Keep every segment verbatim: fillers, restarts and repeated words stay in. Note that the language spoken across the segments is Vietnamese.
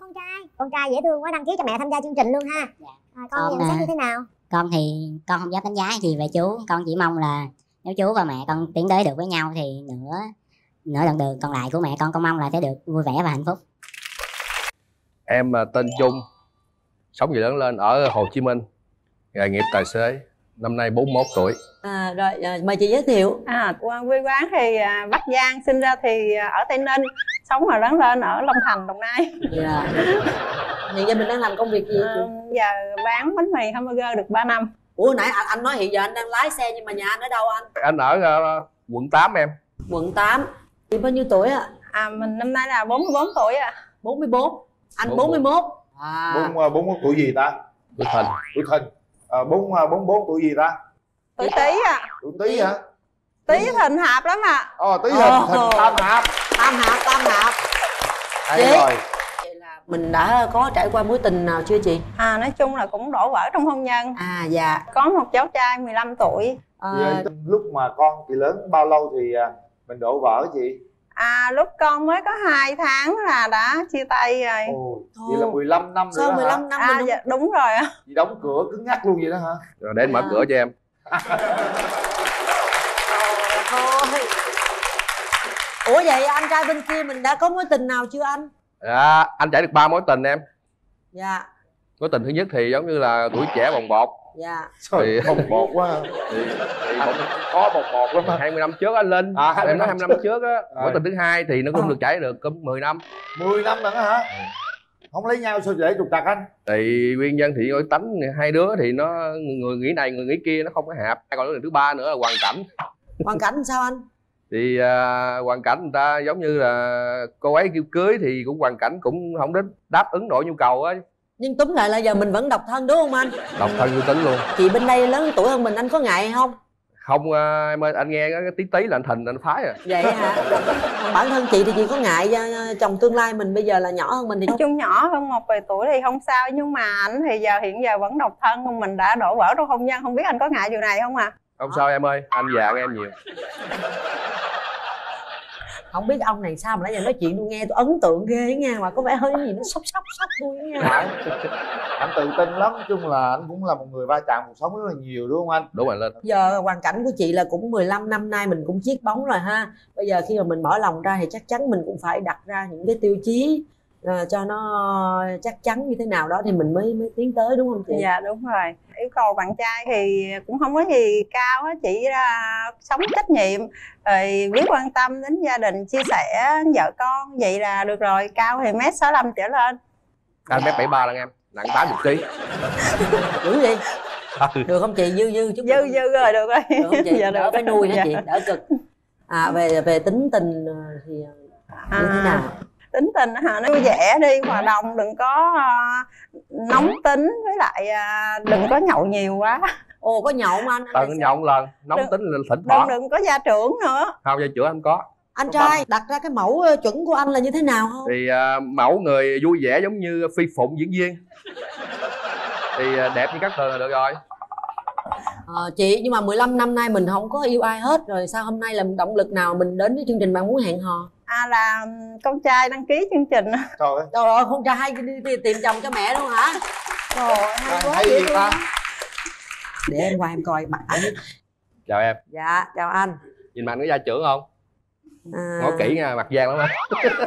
con trai. Con trai dễ thương quá, đăng ký cho mẹ tham gia chương trình luôn ha. Dạ. À, con, con nhận xét như thế nào? Con thì con không dám đánh giá gì về chú. Con chỉ mong là nếu chú và mẹ con tiến tới được với nhau thì nửa nửa đoạn đường còn lại của mẹ con con mong là sẽ được vui vẻ và hạnh phúc. Em tên Trung, sống và lớn lên ở Hồ Chí Minh, nghề nghiệp tài xế, năm nay bốn mươi mốt tuổi. À, rồi à, mời chị giới thiệu. À, quê quán thì à, Bắc Giang, sinh ra thì ở Tây Ninh, sống và lớn lên ở Long Thành, Đồng Nai. Dạ. Hiện giờ mình đang làm công việc gì? À, giờ bán bánh mì hamburger được ba năm. Ủa nãy anh, anh nói hiện giờ anh đang lái xe nhưng mà nhà anh ở đâu anh? Anh ở uh, quận tám em. Quận tám. Chị bao nhiêu tuổi ạ? À? À, mình năm nay là bốn mươi bốn tuổi ạ. À. bốn mươi bốn. Anh bốn mươi mốt. À. bốn mươi mốt tuổi gì ta? Tuổi Thìn. Tuổi Thìn. À, bốn mươi bốn tuổi gì ta? Tuổi Tý ạ. À. Tuổi Tý hả? Tý Thìn Hạp lắm ạ. À. Ờ, Tý Thìn, Thìn Tam Hạp. Tam Hạp, Tam Hạp. Hay rồi. Vậy là mình đã có trải qua mối tình nào chưa chị? À, nói chung là cũng đổ vỡ trong hôn nhân. À dạ. Có một cháu trai mười lăm tuổi. À... Lúc mà con chị lớn bao lâu thì mình đổ vỡ chị? À, lúc con mới có hai tháng là đã chia tay rồi. Ồ, vậy là mười lăm năm rồi. Sao đó mười lăm năm à, mình không... dạ, đúng rồi á. Chị đóng cửa cứng nhắc luôn vậy đó hả? Rồi để anh mở à. cửa cho em. Thôi. Ủa vậy anh trai bên kia mình đã có mối tình nào chưa anh? Dạ, anh trải được ba mối tình em. Dạ. Mối tình thứ nhất thì giống như là tuổi trẻ bồng bột. Dạ. Trời, bồng bột quá. Thì, thì anh có bồng bột lắm á. hai mươi năm trước anh Linh. À, em nói hai mươi năm trước á. Mối tình thứ hai thì nó cũng à. được trải được cũng mười năm. mười năm nữa hả? Ừ. Không lấy nhau sao dễ trục trặc anh? Thì nguyên nhân thì nói tánh hai đứa thì nó người nghĩ này người nghĩ kia nó không có hợp. Còn thứ ba nữa là hoàn cảnh. Hoàn cảnh sao anh? Thì uh, hoàn cảnh người ta giống như là cô ấy kêu cưới thì cũng hoàn cảnh cũng không đến đáp ứng nổi nhu cầu á. Nhưng túm lại là giờ mình vẫn độc thân đúng không anh? Độc thân vui tính luôn. Chị bên đây lớn tuổi hơn mình, anh có ngại không? Không uh, em ơi, anh nghe cái tí tí là anh Thìn anh phái à. Vậy hả? Bản thân chị thì chị có ngại chồng tương lai mình bây giờ là nhỏ hơn mình thì chung nhỏ hơn một vài tuổi thì không sao, nhưng mà anh thì giờ hiện giờ vẫn độc thân, mình đã đổ vỡ trong hôn nhân, không biết anh có ngại điều này không à? Không sao em ơi, anh già em nhiều. Không biết ông này sao mà nãy giờ nói chuyện tôi nghe tôi ấn tượng ghê nha, mà có vẻ hơi gì nó sốc sốc sốc tôi nha. Anh tự tin lắm, nói chung là anh cũng là một người va chạm cuộc sống rất là nhiều đúng không anh? Đúng rồi Linh. Giờ hoàn cảnh của chị là cũng mười lăm năm nay mình cũng chiết bóng rồi ha. Bây giờ khi mà mình mở lòng ra thì chắc chắn mình cũng phải đặt ra những cái tiêu chí à, cho nó chắc chắn như thế nào đó thì mình mới mới tiến tới đúng không chị? Dạ đúng rồi. Yêu cầu bạn trai thì cũng không có gì cao hết, chỉ uh, sống trách nhiệm rồi biết quan tâm đến gia đình, chia sẻ vợ con, vậy là được rồi. Cao thì mét sáu lăm trở lên. Anh mét bảy ba lần em, nặng tám mươi ký. Dữ gì? Được không chị? Dư dư chút. Dư dư rồi, được rồi. Được không chị? Dạ, đỡ được. Phải nuôi hả chị? Đỡ cực. À về về tính tình thì à, như thế nào? Tính tình hả? Nó vui vẻ đi, hòa đồng, đừng có uh, nóng tính, với lại uh, đừng có nhậu nhiều quá. Ồ, có nhậu không anh? Tận nhậu một lần, nóng đừng, tính là thỉnh thoảng. Đừng, đừng có gia trưởng nữa. Không, gia trưởng không có. Anh trai đặt ra cái mẫu chuẩn của anh là như thế nào không? Thì uh, mẫu người vui vẻ giống như Phi Phụng diễn viên. Thì uh, đẹp như các tường là được rồi. À, chị nhưng mà mười lăm năm nay mình không có yêu ai hết rồi, sao hôm nay là động lực nào mình đến với chương trình Bạn Muốn Hẹn Hò? À là con trai đăng ký chương trình. Trời ơi, trời ơi, con trai đi, đi, đi tìm chồng cho mẹ luôn hả? Trời ơi, hay gì ta? Để em qua em coi mặt ảnh. Chào em. Dạ, chào anh. Nhìn mặt anh có gia trưởng không? À... Ngó kỹ nha, mặt vàng lắm á.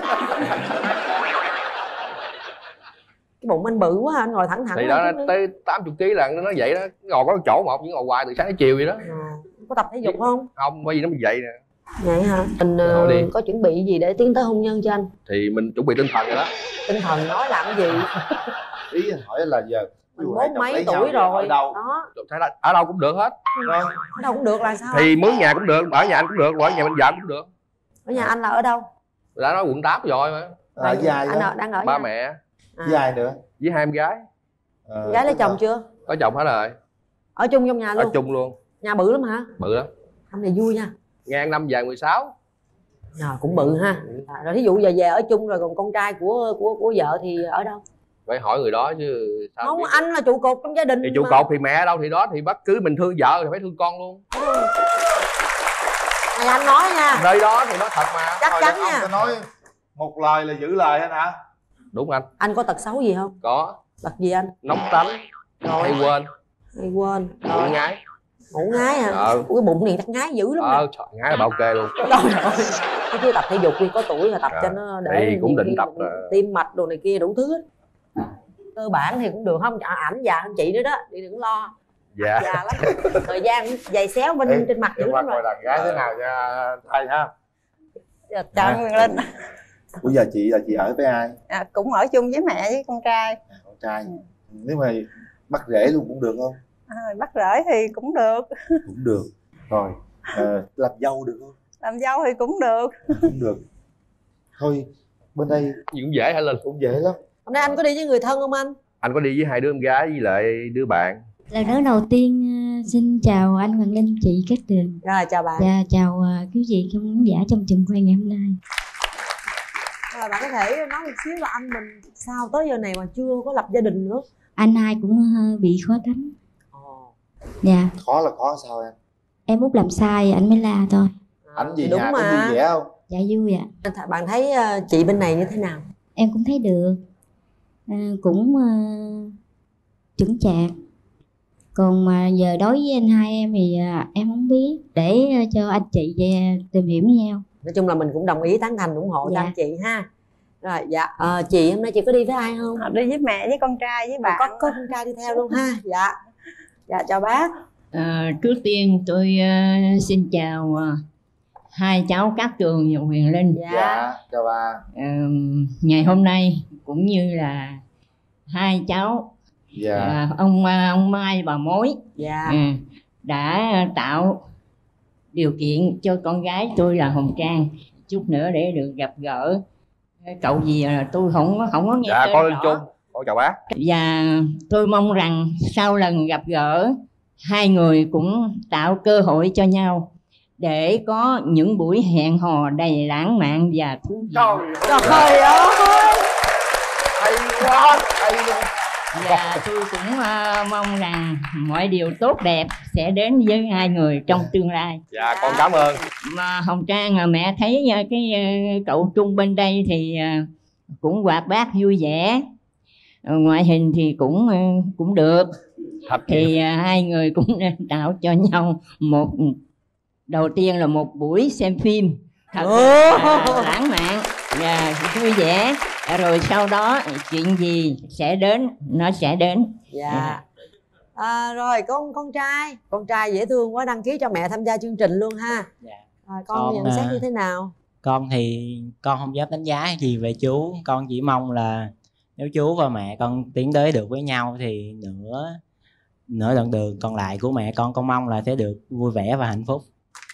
Cái bụng anh bự quá, anh ngồi thẳng thẳng. Thì đó, tới tám mươi ký là nó vậy đó. Ngồi có chỗ một, chỉ ngồi hoài từ sáng đến chiều vậy đó. À, có tập thể dục không? Không, bởi vì nó bị vậy nè. Vậy hả? Mình uh, có chuẩn bị gì để tiến tới hôn nhân cho anh? Thì mình chuẩn bị tinh thần rồi đó. Tinh thần nói làm cái gì? Ý hỏi là giờ bốn mấy tuổi rồi. Ở đâu? Đó. Ở đâu cũng được hết. Rồi. Ở đâu cũng được là sao? Thì mướn nhà cũng được, ở nhà anh cũng được, ở nhà bên vợ cũng được. Ở nhà anh là ở đâu? Đã nói quận tám rồi mà. Ở dài anh ở, đang ở ba nhà. Mẹ. À. Dài nữa. Với hai em gái. À, gái lấy chồng chưa? Có chồng hết rồi. Ở chung trong nhà luôn? Ở chung luôn. Nhà bự lắm hả? Bự lắm. Anh này vui nha. Ngang năm dài mười sáu. À, cũng bự ha. À, rồi thí dụ giờ về ở chung rồi còn con trai của của của vợ thì ở đâu? Phải hỏi người đó chứ sao không biết. Anh là trụ cột trong gia đình. Thì trụ cột thì mẹ ở đâu thì đó, thì bất cứ mình thương vợ thì phải thương con luôn. Này anh nói nha. Nơi đó thì nói thật mà. Chắc chắn nha. Ông nói một lời là giữ lời anh hả? Đúng anh. Anh có tật xấu gì không? Có. Tật gì anh? Nóng tánh, Rồi. hay quên, Hay quên. ngủ ngái. Ngủ ngái hả? Ờ. Ủa, cái bụng này chắc ngái dữ lắm. Ờ, trời, ngái là bảo kê luôn. Trời ơi. Cái chưa tập thể dục đi, có tuổi là tập Dạ. cho nó để Thì cũng nhiều định khi tập cũng là- tim mạch đồ này kia đủ thứ hết. Cơ bản thì cũng được không? À, ảnh già hơn chị nữa đó, đi đừng lo. Dạ. Già lắm. Thời gian giày xéo bên Ê, trên mặt dữ em lắm qua coi rồi. đàn gái thế nào nha thầy ha. Dạ, chào anh Quyền Linh. Bây giờ chị là chị ở với ai? À, cũng ở chung với mẹ với con trai. À, con trai. Nếu mà bắt rể luôn cũng được không? À, bắt rễ thì cũng được, Cũng được. Rồi ờ, làm dâu được không? làm dâu thì cũng được. Cũng được. Thôi bên đây Gì cũng dễ hả Linh? cũng dễ lắm. Hôm nay anh có đi với người thân không anh? Anh có đi với hai đứa em gái với lại đứa bạn. Lần nữa đầu tiên ờ, xin chào anh Hoàng Linh, chị Cát Tường. Rồi chào bạn. Và chào ờ, quý vị khán giả trong trường quay ngày hôm nay. Rồi bạn có thể nói một xíu là anh mình sao tới giờ này mà chưa có lập gia đình nữa. Anh hai cũng hơi bị khó tính. Ồ. Dạ, Khó là khó sao em? em út làm sai anh mới la thôi. Ảnh gì đúng nhà mà. cũng vui vẻ không? Dạ vui ạ. Bạn thấy ờ, chị bên này như thế nào? Em cũng thấy được. Ờ, cũng ờ, chững chạc. Còn mà giờ đối với anh hai em thì ờ, em không biết. Để ờ, cho anh chị về tìm hiểu với nhau. Nói chung là mình cũng đồng ý tán thành ủng hộ cho Dạ. anh chị ha. Rồi dạ ờ, chị hôm nay chị có đi với ai không? À, đi với mẹ với con trai với bạn. Có có con trai đi theo luôn ha. Dạ. Dạ chào bác. À, trước tiên tôi uh, xin chào uh, hai cháu Cát Tường và Huyền Linh. Dạ. Dạ, chào bà. Uh, ngày hôm nay cũng như là hai cháu Dạ. uh, ông uh, ông Mai bà Mối Dạ. uh, đã tạo điều kiện cho con gái tôi là Hồng Trang chút nữa để được gặp gỡ. Cậu gì là tôi không có không có nghe Dạ tên con Linh rõ. Trung. Con chào bác. Và tôi mong rằng sau lần gặp gỡ, hai người cũng tạo cơ hội cho nhau để có những buổi hẹn hò đầy lãng mạn và thú vị. Trời Trời ơi. hay quá, hay luôn. Và tôi cũng uh, mong rằng mọi điều tốt đẹp sẽ đến với hai người trong tương lai. Dạ con cảm ơn. Mà Hồng Trang à, mẹ thấy uh, cái uh, cậu Trung bên đây thì uh, cũng hoạt bát vui vẻ. Ờ, ngoại hình thì cũng uh, cũng được. Thật Thì uh, hai người cũng nên tạo cho nhau một đầu tiên là một buổi xem phim thật là uh, lãng mạn và vui vẻ, rồi sau đó chuyện gì sẽ đến nó sẽ đến. Dạ. À, rồi con con trai, con trai dễ thương quá, đăng ký cho mẹ tham gia chương trình luôn ha. Dạ. Rồi, con, Con, nhận xét à, như thế nào? Con thì con không dám đánh giá gì về chú. Con chỉ mong là nếu chú và mẹ con tiến tới được với nhau thì nửa nửa đoạn đường còn lại của mẹ con con mong là sẽ được vui vẻ và hạnh phúc.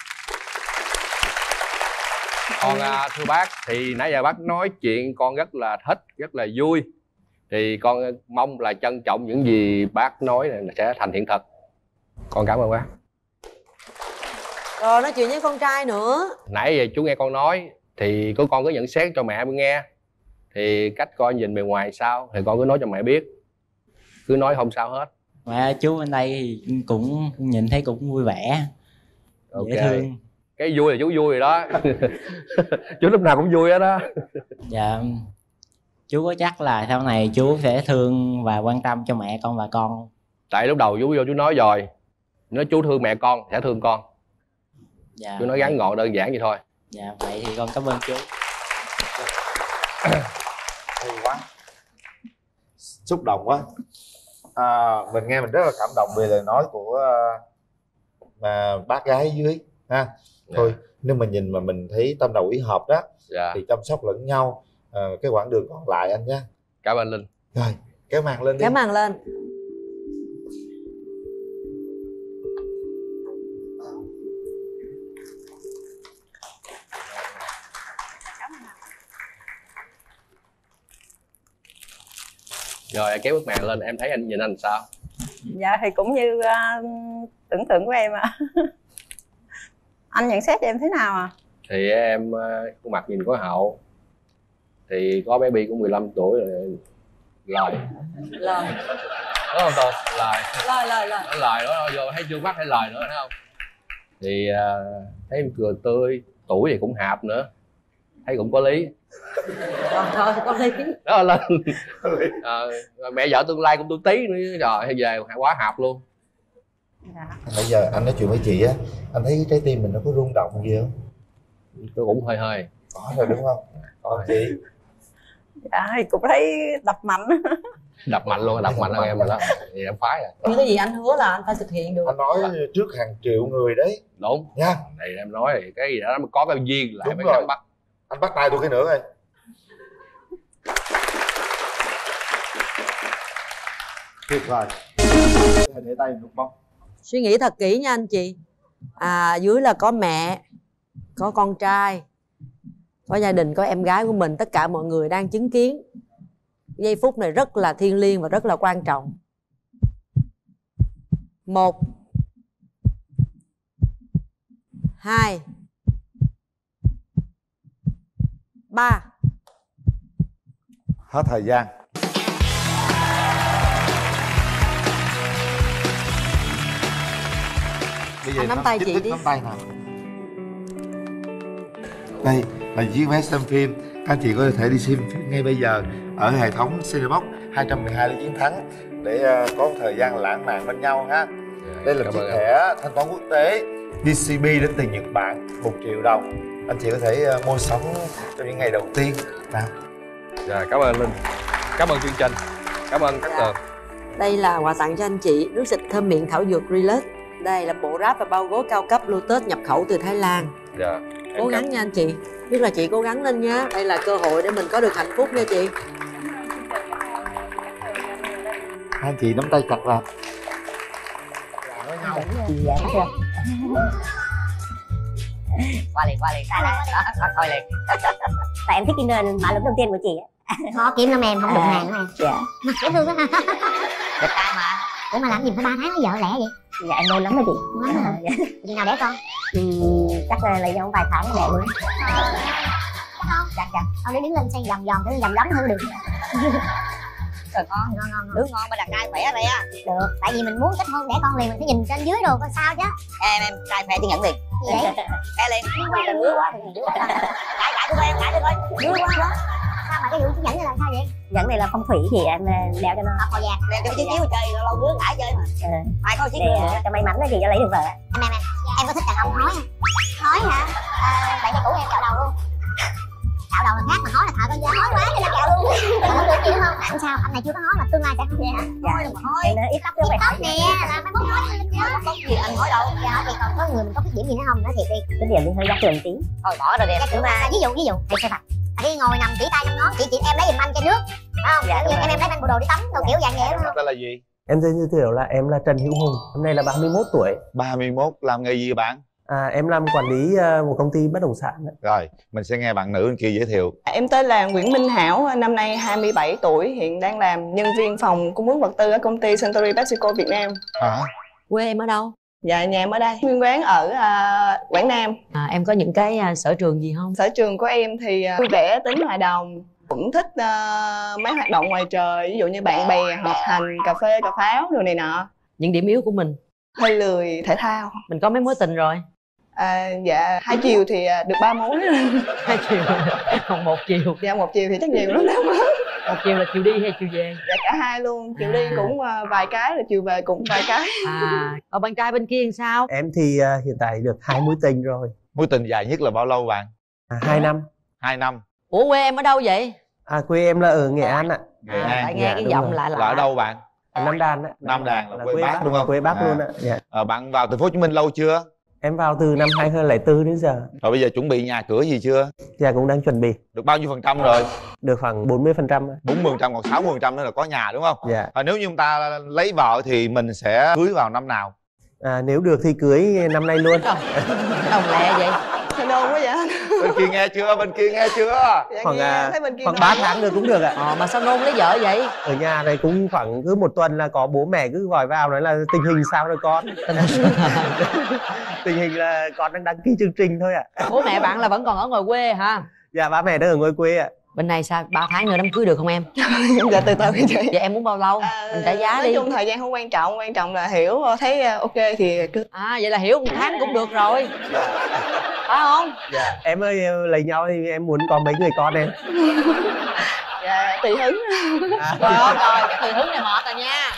Con à, thưa bác, thì nãy giờ bác nói chuyện con rất là thích, rất là vui. Thì con mong là trân trọng những gì bác nói này sẽ thành hiện thực. Con cảm ơn bác. Rồi nói chuyện với con trai nữa. Nãy giờ chú nghe con nói thì có con có nhận xét cho mẹ nghe. Thì cách con nhìn bề ngoài sao thì con cứ nói cho mẹ biết. Cứ nói không sao hết. Mẹ chú bên đây thì cũng nhìn thấy cũng vui vẻ, Ok. dễ thương. Cái vui là chú vui rồi đó. Chú lúc nào cũng vui hết đó. Dạ, chú có chắc là sau này chú sẽ thương và quan tâm cho mẹ con và con không? Tại lúc đầu chú vô chú nói rồi, nói chú thương mẹ con sẽ thương con. Dạ, Chú nói ngắn gọn đơn giản vậy thôi. dạ vậy thì con cảm ơn chú. Hay quá, xúc động quá. À, mình nghe mình rất là cảm động về lời nói của uh, mà bác gái dưới ha. Thôi nếu mà nhìn mà mình thấy tâm đầu ý hợp đó Dạ. thì chăm sóc lẫn nhau à, cái quãng đường còn lại anh nhé. Cảm ơn Linh. Rồi kéo màn lên đi. Kéo màn lên. Rồi em kéo bức màn lên, em thấy anh nhìn anh sao? Dạ thì cũng như uh, tưởng tượng của em ạ. Anh nhận xét cho em thế nào à? Thì em ờ, khuôn mặt nhìn có hậu. Thì có bé Bi cũng mười lăm tuổi rồi. Lời. Lời. Đúng không Tùng? Lời. Lời lời lời. Nói lời đó vô thấy chưa mắt thấy lời nữa thấy không? Thì uh, thấy em cười tươi, tuổi thì cũng hạp nữa. thấy cũng có lý. Rồi thôi có lý. Đó lên à, mẹ vợ tương lai cũng tôi tí nữa, rồi về quá hợp luôn. Dạ. Bây giờ anh nói chuyện với chị á, anh thấy cái trái tim mình nó có rung động gì không? Nó cũng hơi hơi. Có rồi đúng không? Còn chị? Dạ thì cũng thấy đập mạnh. Đập mạnh luôn, đập mạnh hơn em rồi đó. Thì em phái rồi. Những cái gì anh hứa là anh phải thực hiện được. Anh nói trước hàng triệu người đấy. Đúng nha. Này em nói thì cái gì đó nó có cái duyên lại đúng mới rồi. nắm bắt. Anh bắt tay tôi cái nữa coi. Tuyệt vời. Để tay nút bóng. Suy nghĩ thật kỹ nha anh chị. À, dưới là có mẹ, có con trai, có gia đình, có em gái của mình, tất cả mọi người đang chứng kiến. Giây phút này rất là thiêng liêng và rất là quan trọng. Một, hai, ba. Hết thời gian. Bây giờ anh nắm tay chị đi. Nắm tay nào. Đây là chiếc vé xem phim. Các anh chị có thể đi xem phim ngay bây giờ ở hệ thống Cinebox hai một hai để chiến thắng, để uh, có một thời gian lãng mạn bên nhau ha. Đây là chiếc thẻ thanh toán quốc tế đê xê bê đến từ Nhật Bản, một triệu đồng. Anh chị có thể uh, mua sắm trong những ngày đầu tiên. Nào. Dạ, cảm ơn Linh. Cảm ơn chương trình. Cảm ơn các tường. Đây là quà tặng cho anh chị, nước xịt thơm miệng thảo dược Relax. Đây là bộ ráp và bao gối cao cấp Lotus nhập khẩu từ Thái Lan. Dạ. Cố gắng nha anh chị. Biết là chị cố gắng lên nha. Đây là cơ hội để mình có được hạnh phúc nha chị. Hai anh chị nắm tay chặt vào. Dạ chưa. Qua liền, qua liền. Đó, đó, thôi liền. Tại em thích cái nền mã lụm đầu tiên của chị á. Khó kiếm lắm em, không đụng hàng lắm em. Dạ. Mà dễ thương quá ha. Đẹp trai mà. Ủa mà làm gì phải ba tháng mới vợ lẽ vậy? Dạ em nôn lắm đó chị. Quá hả? Dạ. Khi nào đẻ con? Ừ, chắc là lấy nhau vài tháng để luôn. Chắc không? Chắc chắc. Ông để đứng lên xây vòng vòng, để vòng lắm hơn được. Rồi con, ngon ngon đứa ngon mà đàn trai khỏe đây á. Được, tại vì mình muốn kết hôn đẻ con liền mình phải nhìn trên dưới rồi coi sao chứ. Em em trai khỏe thì nhận liền. Gì vậy? Khỏe liền. Đừng đứa quá, đừng đứa quá. Gãi gãi tôi em, gãi tôi coi. Đứa quá đó. Sao mà cái vụ chiếc nhẫn này là sao vậy? Nhẫn này là phong thủy thì em đeo cho nó Kho vàng. đeo cho chiếu chiếu chơi lâu đứa gãi chơi mà. Ừ. Ai có chiếc nữa cho may mắn đó thì cho lấy được vợ. Em em em, em có thích đàn ông hói không? Hói hả? À, vậy thì cũ em cạo đầu luôn. Cạo đầu là khác mà hói là thợ con dơ hói quá thì là cạo luôn. Không được gì nữa không? Anh sao? Anh này chưa có hói mà tương lai sẽ không vậy hả? Dạ. Hói. Em ít tóc Ít tóc nè, là phải muốn hói lên chứ. Có gì anh hói đâu? Dạ thì còn có người mình có khuyết điểm gì nữa không? Nói thiệt đi. Cái điểm thì hơi gắt trường tí. Thôi bỏ rồi đẹp. Cái mà ví dụ ví dụ hay sao thật? Đi ngồi nằm chỉ tay trong ngón, chị chị em lấy giùm anh chai nước, phải không? Dạ, em em lấy anh bộ đồ đi tắm, đồ kiểu dạng vậy đúng không? Đây là gì? Em xin giới thiệu là em là Trần Hữu Hùng, năm nay là ba mươi mốt tuổi. ba mươi mốt, làm nghề gì bạn? À, em làm quản lý uh, một công ty bất động sản. Rồi, mình sẽ nghe bạn nữ bên kia giới thiệu. Em tên là Nguyễn Minh Hảo, năm nay hai mươi bảy tuổi, hiện đang làm nhân viên phòng cung ứng vật tư ở công ty Suntory PepsiCo Việt Nam. Hả? Quê em ở đâu? Dạ, nhà em ở đây, nguyên quán ở uh, Quảng Nam. À, em có những cái uh, sở trường gì không? Sở trường của em thì uh, vui vẻ, tính hòa đồng, cũng thích uh, mấy hoạt động ngoài trời, ví dụ như bạn bè, họp hành, cà phê, cà pháo, đồ này nọ. Những điểm yếu của mình? Hơi lười thể thao. Mình có mấy mối tình rồi? À, dạ, hai chiều thì được ba mối. Hai chiều, còn một chiều? Dạ, một chiều thì chắc nhiều lắm đó. Một chiều là chiều đi hay chiều về? Dạ, cả hai luôn. Chiều à. đi cũng uh, vài cái, rồi chiều về cũng vài cái. À, ở bạn trai bên kia làm sao? Em thì uh, hiện tại được hai mối tình rồi. Mối tình dài nhất là bao lâu bạn? À, hai năm. Hai năm. Ủa quê em ở đâu vậy? À, quê em là ở Nghệ An ạ. Nghệ An. À, tại nghe dạ, cái giọng lạ lạ. Là ở đâu bạn? À, Nam Đàn ạ. Nam Đàn là, là quê, quê bác, bác đúng không? Quê bác à. luôn ạ. Dạ. À, bạn vào thành phố Hồ Chí Minh lâu chưa? Em vào từ năm hai không không bốn đến giờ. Rồi bây giờ chuẩn bị nhà cửa gì chưa? Dạ cũng đang chuẩn bị. Được bao nhiêu phần trăm rồi? Được khoảng bốn mươi phần trăm. bốn mươi phần trăm, còn sáu mươi phần trăm nữa là có nhà đúng không? Dạ. À, nếu như chúng ta lấy vợ thì mình sẽ cưới vào năm nào? À, nếu được thì cưới năm nay luôn. Đồng lẹ vậy. Sao đôn quá vậy? Bên kia nghe chưa? Bên kia nghe chưa? Dạ, Khoảng, nghe, à, thấy bên kia khoảng ba tháng nữa cũng được ạ. Ờ, mà sao nôn lấy vợ vậy? Ở nhà này cũng khoảng cứ một tuần là có bố mẹ cứ gọi vào nói là tình hình sao rồi con. Tình hình là con đang đăng ký chương trình thôi ạ. Bố mẹ bạn là vẫn còn ở ngoài quê hả? Dạ ba mẹ đang ở ngoài quê ạ. Bên này sao? ba tháng nữa đám cưới được không em? Dạ từ từ chị. Vậy em muốn bao lâu? À, mình trả giá nói đi. chung thời gian không quan trọng, quan trọng là hiểu thấy ok thì cứ. À vậy là hiểu một tháng cũng được rồi. phải không? Dạ em ơi, lấy nhau thì em muốn có mấy người con em? Dạ tùy hứng. À. Trời ơi trời, tùy hứng này mệt rồi nha.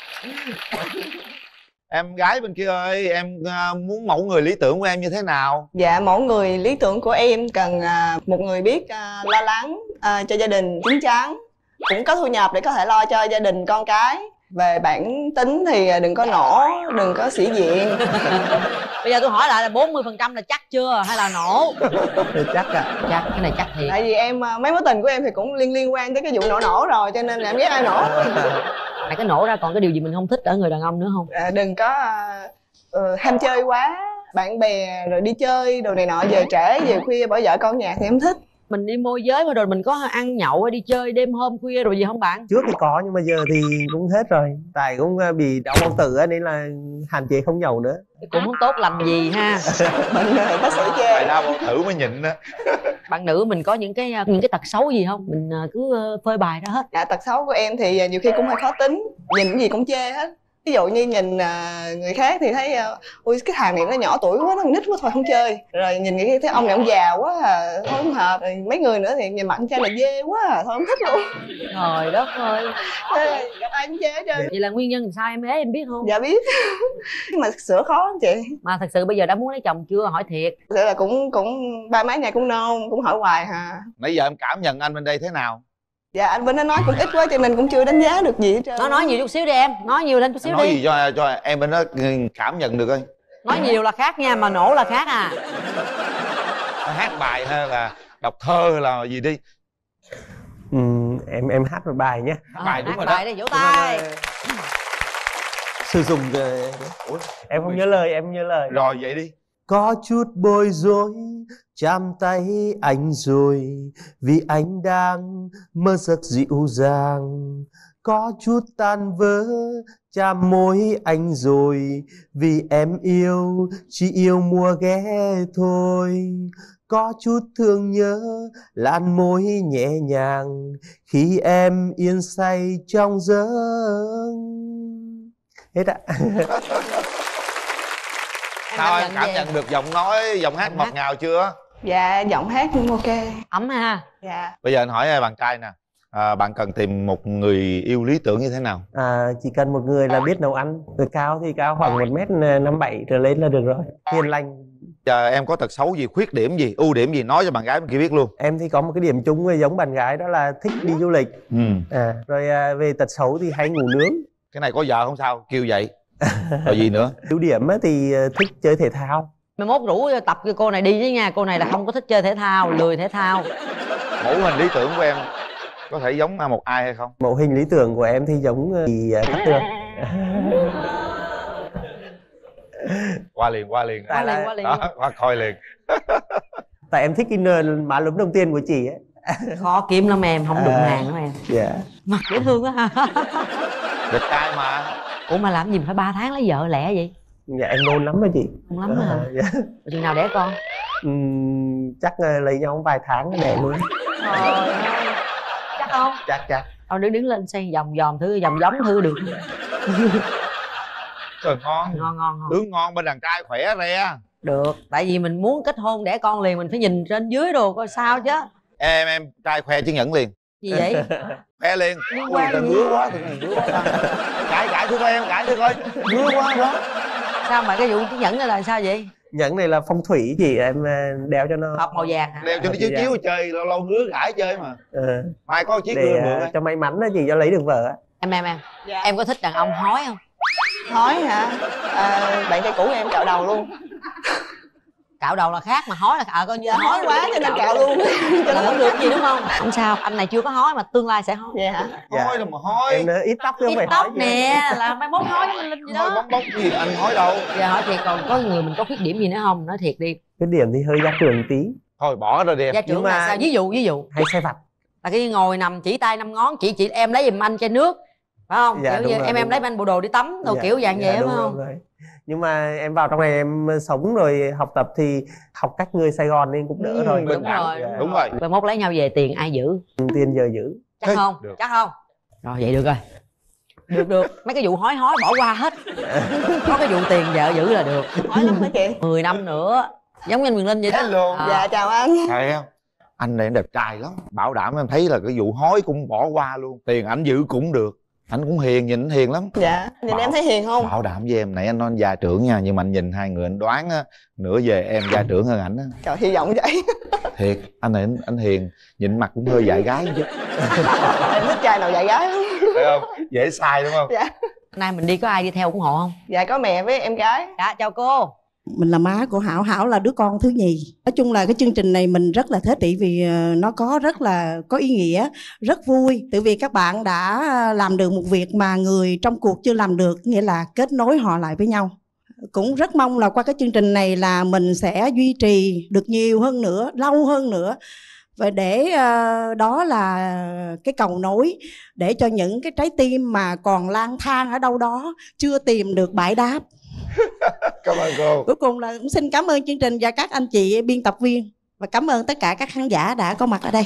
Em gái bên kia ơi, em uh, muốn mẫu người lý tưởng của em như thế nào? Dạ mẫu người lý tưởng của em cần uh, một người biết uh, lo lắng uh, cho gia đình, chín chắn, cũng có thu nhập để có thể lo cho gia đình con cái. Về bản tính thì đừng có nổ, đừng có sĩ diện. Bây giờ tôi hỏi lại là bốn mươi phần trăm là chắc chưa hay là nổ? Chắc à. Chắc, cái này chắc thiệt. Tại vì em mấy mối tình của em thì cũng liên liên quan tới cái vụ nổ nổ rồi, cho nên là em ghét ai nổ. Mày cái nổ ra còn cái điều gì mình không thích ở người đàn ông nữa không? À, đừng có uh, ham chơi quá, bạn bè rồi đi chơi đồ này nọ về trễ về khuya bỏ vợ con nhà thì em thích. Mình đi môi giới mà rồi mình có ăn nhậu hay đi chơi đêm hôm khuya rồi gì không bạn? Trước thì có nhưng mà giờ thì cũng hết rồi. Tại cũng bị đau bao tử nên là hạn chế không nhậu nữa. Cũng không tốt lành gì ha. Mình bác sĩ chê. Tại đau bao tử mới nhịn đó. Bạn nữ mình có những cái những cái tật xấu gì không? Mình cứ phơi bày ra hết. Dạ, tật xấu của em thì nhiều khi cũng hơi khó tính, nhìn cái gì cũng chê hết. Ví dụ như nhìn uh, người khác thì thấy uh, ui cái thằng này nó nhỏ tuổi quá, nó nít quá thôi không chơi. Rồi nhìn người thấy ông này ông già quá à, thôi không hợp. Rồi mấy người nữa thì nhìn mặt con trai là dê quá à, thôi không thích luôn. Trời đất ơi. Thế, gặp ai cũng chê hết trơn. Vậy là nguyên nhân sao em ế em biết không? Dạ biết. Nhưng mà sửa khó lắm chị. Mà thật sự bây giờ đã muốn lấy chồng chưa, hỏi thiệt? Thật sự là cũng cũng ba mấy ngày cũng nôn, cũng hỏi hoài hà. Nãy giờ em cảm nhận anh bên đây thế nào? Dạ anh Vinh nó nói cũng ít quá cho nên cũng chưa đánh giá được gì hết trơn. Nó nói nhiều chút xíu đi em, nói nhiều lên chút xíu Em nói đi. gì cho cho em bên đó cảm nhận được coi. Nói nhiều là khác nha, mà nổ là khác à. Hát bài hay là đọc thơ hay là gì đi? Ừ, em em hát một bài nhé. À, bài đúng hát rồi bài đó. đi, vỗ tay. Sử dụng uh, em không nhớ lời, em không nhớ lời. Rồi vậy đi. Có chút bối rối chạm tay anh rồi, vì anh đang mơ giấc dịu dàng. Có chút tan vỡ chạm môi anh rồi, vì em yêu chỉ yêu mùa ghé thôi. Có chút thương nhớ làn môi nhẹ nhàng, khi em yên say trong giấc. Hết ạ. Sao em cảm nhận được giọng nói, giọng hát ngọt ngào chưa? Dạ giọng hát cũng ok. Ấm ha. Dạ. Bây giờ anh hỏi bạn trai nè, à, bạn cần tìm một người yêu lý tưởng như thế nào? À, chỉ cần một người là biết nấu ăn, người cao thì cao khoảng một mét năm bảy trở lên là được rồi, hiền lành. Giờ em có tật xấu gì, khuyết điểm gì, ưu điểm gì nói cho bạn gái bên kia biết luôn. Em thì có một cái điểm chung giống bạn gái, đó là thích đi du lịch. Ừ. À, rồi à, về tật xấu thì hay ngủ nướng. Cái này có vợ không sao, kêu vậy. Rồi gì nữa? Ưu điểm thì thích chơi thể thao. Mai mốt rủ tập cái cô này đi với nha. Cô này là không có thích chơi thể thao, lười thể thao. Mẫu hình lý tưởng của em có thể giống một ai hay không? Mẫu hình lý tưởng của em thì giống thì Cát Tường. Qua liền, qua liền. Qua liền, qua liền. Đó, qua coi liền. Tại em thích cái má lúm đồng tiền của chị ấy. Khó kiếm lắm em, không đụng à, hàng lắm em. Dạ. Mặt dễ thương quá ha. Đẹp trai mà. Ủa mà làm gì mà phải ba tháng lấy vợ lẹ vậy? Dạ em nôn lắm đó chị. Nôn lắm hả? À, dạ. Chừng nào đẻ con? Uhm, chắc lấy nhau vài tháng đẻ luôn. Trời ơi. Chắc không? Chắc chắc. Thôi đứng đứng lên xây vòng vòng thử, vòng giống thử được. Trời ngon. Ngon ngon ngon. Đứng ngon bên đàn trai khỏe re. Được, tại vì mình muốn kết hôn đẻ con liền mình phải nhìn trên dưới đồ coi sao chứ. Em em trai khoe chứng nhận liền. Gì vậy? Khoe liền. Liên quan Ui, gì? ngứa quá, thằng này ngứa quá. Cãi cãi thử coi em, cãi thử coi. Ngứa quá đó. Sao mà cái vụ chứng nhận này là sao vậy? Nhẫn này là phong thủy chị, em đeo cho nó hợp màu vàng hả? Đeo cho nó chiếu chiếu chơi, lâu lâu ngứa gãi chơi mà. Ừ. Mai có chiếc để gương mượn. cho may mắn đó chị, cho lấy được vợ á. Em em em Dạ. Em có thích đàn ông hói không? Hói hả? À, bạn trai cũ em cạo đầu luôn. Cạo đầu là khác mà hói là à, coi như Dạ, hói quá cho nên cạo luôn. Cho nó không được gì đúng không? Không sao, anh này chưa có hói mà tương lai sẽ hói. Vậy hả? Dạ. Hói là mà hói. Em ít tóc chứ không Ít phải tóc hói nè, là mai mốt hói cái linh gì Hói đó. bóng bóng gì anh hói đâu. Giờ hỏi thiệt, còn có người mình có khuyết điểm gì nữa không? Nói thiệt đi. Cái điểm thì hơi gia trưởng tí. Thôi bỏ ra đi em. Gia trưởng mà- là sao? Ví dụ ví dụ Hay sai vặt. là cái ngồi nằm chỉ tay năm ngón, chị chị em lấy giùm anh chai nước, phải không? Dạ, Kiểu đúng như rồi, em em đúng lấy rồi. anh bộ đồ đi tắm đồ Dạ, kiểu dạng dạ, vậy đúng phải rồi, không? đúng rồi. Nhưng mà em vào trong này em sống rồi học tập thì học cách người Sài Gòn nên cũng đỡ Ừ, rồi. đúng bình đẳng. rồi, Dạ. Đúng rồi. Rồi mốt lấy nhau về tiền ai giữ? Tiền giờ giữ. Chắc Ê, không? được. Chắc không? Rồi vậy được rồi. Được được, mấy cái vụ hói hói bỏ qua hết. Có cái vụ tiền vợ giữ là được. Hói lắm hả chị? mười năm nữa Giống như anh Quyền Linh vậy đó. Hello. À. Dạ chào anh. Thấy không? Anh này đẹp trai lắm. Bảo đảm em thấy là cái vụ hói cũng bỏ qua luôn. Tiền ảnh giữ cũng được. Anh cũng hiền, nhìn anh hiền lắm. Dạ, nhìn bảo, em thấy hiền không? Bảo đảm với em, nãy anh nói anh gia trưởng nha. Nhưng mà anh nhìn hai người anh đoán á, nửa về em gia trưởng hơn ảnh á. Trời, hy vọng vậy. Thiệt, anh này anh, anh hiền. Nhìn mặt cũng hơi dại gái chứ. Em thích trai nào dại gái lắm. Thấy không? Dễ sai đúng không? Dạ. Nay mình đi có ai đi theo ủng hộ không? Dạ có mẹ với em gái. Dạ chào cô. Mình là má của Hảo, Hảo là đứa con thứ nhì. Nói chung là cái chương trình này mình rất là thích vì nó có rất là có ý nghĩa, rất vui. Tại vì các bạn đã làm được một việc mà người trong cuộc chưa làm được, nghĩa là kết nối họ lại với nhau. Cũng rất mong là qua cái chương trình này là mình sẽ duy trì được nhiều hơn nữa, lâu hơn nữa. Và để uh, đó là cái cầu nối để cho những cái trái tim mà còn lang thang ở đâu đó chưa tìm được bãi đáp. Cảm ơn cô. Cuối cùng là cũng xin cảm ơn chương trình và các anh chị biên tập viên. Và cảm ơn tất cả các khán giả đã có mặt ở đây.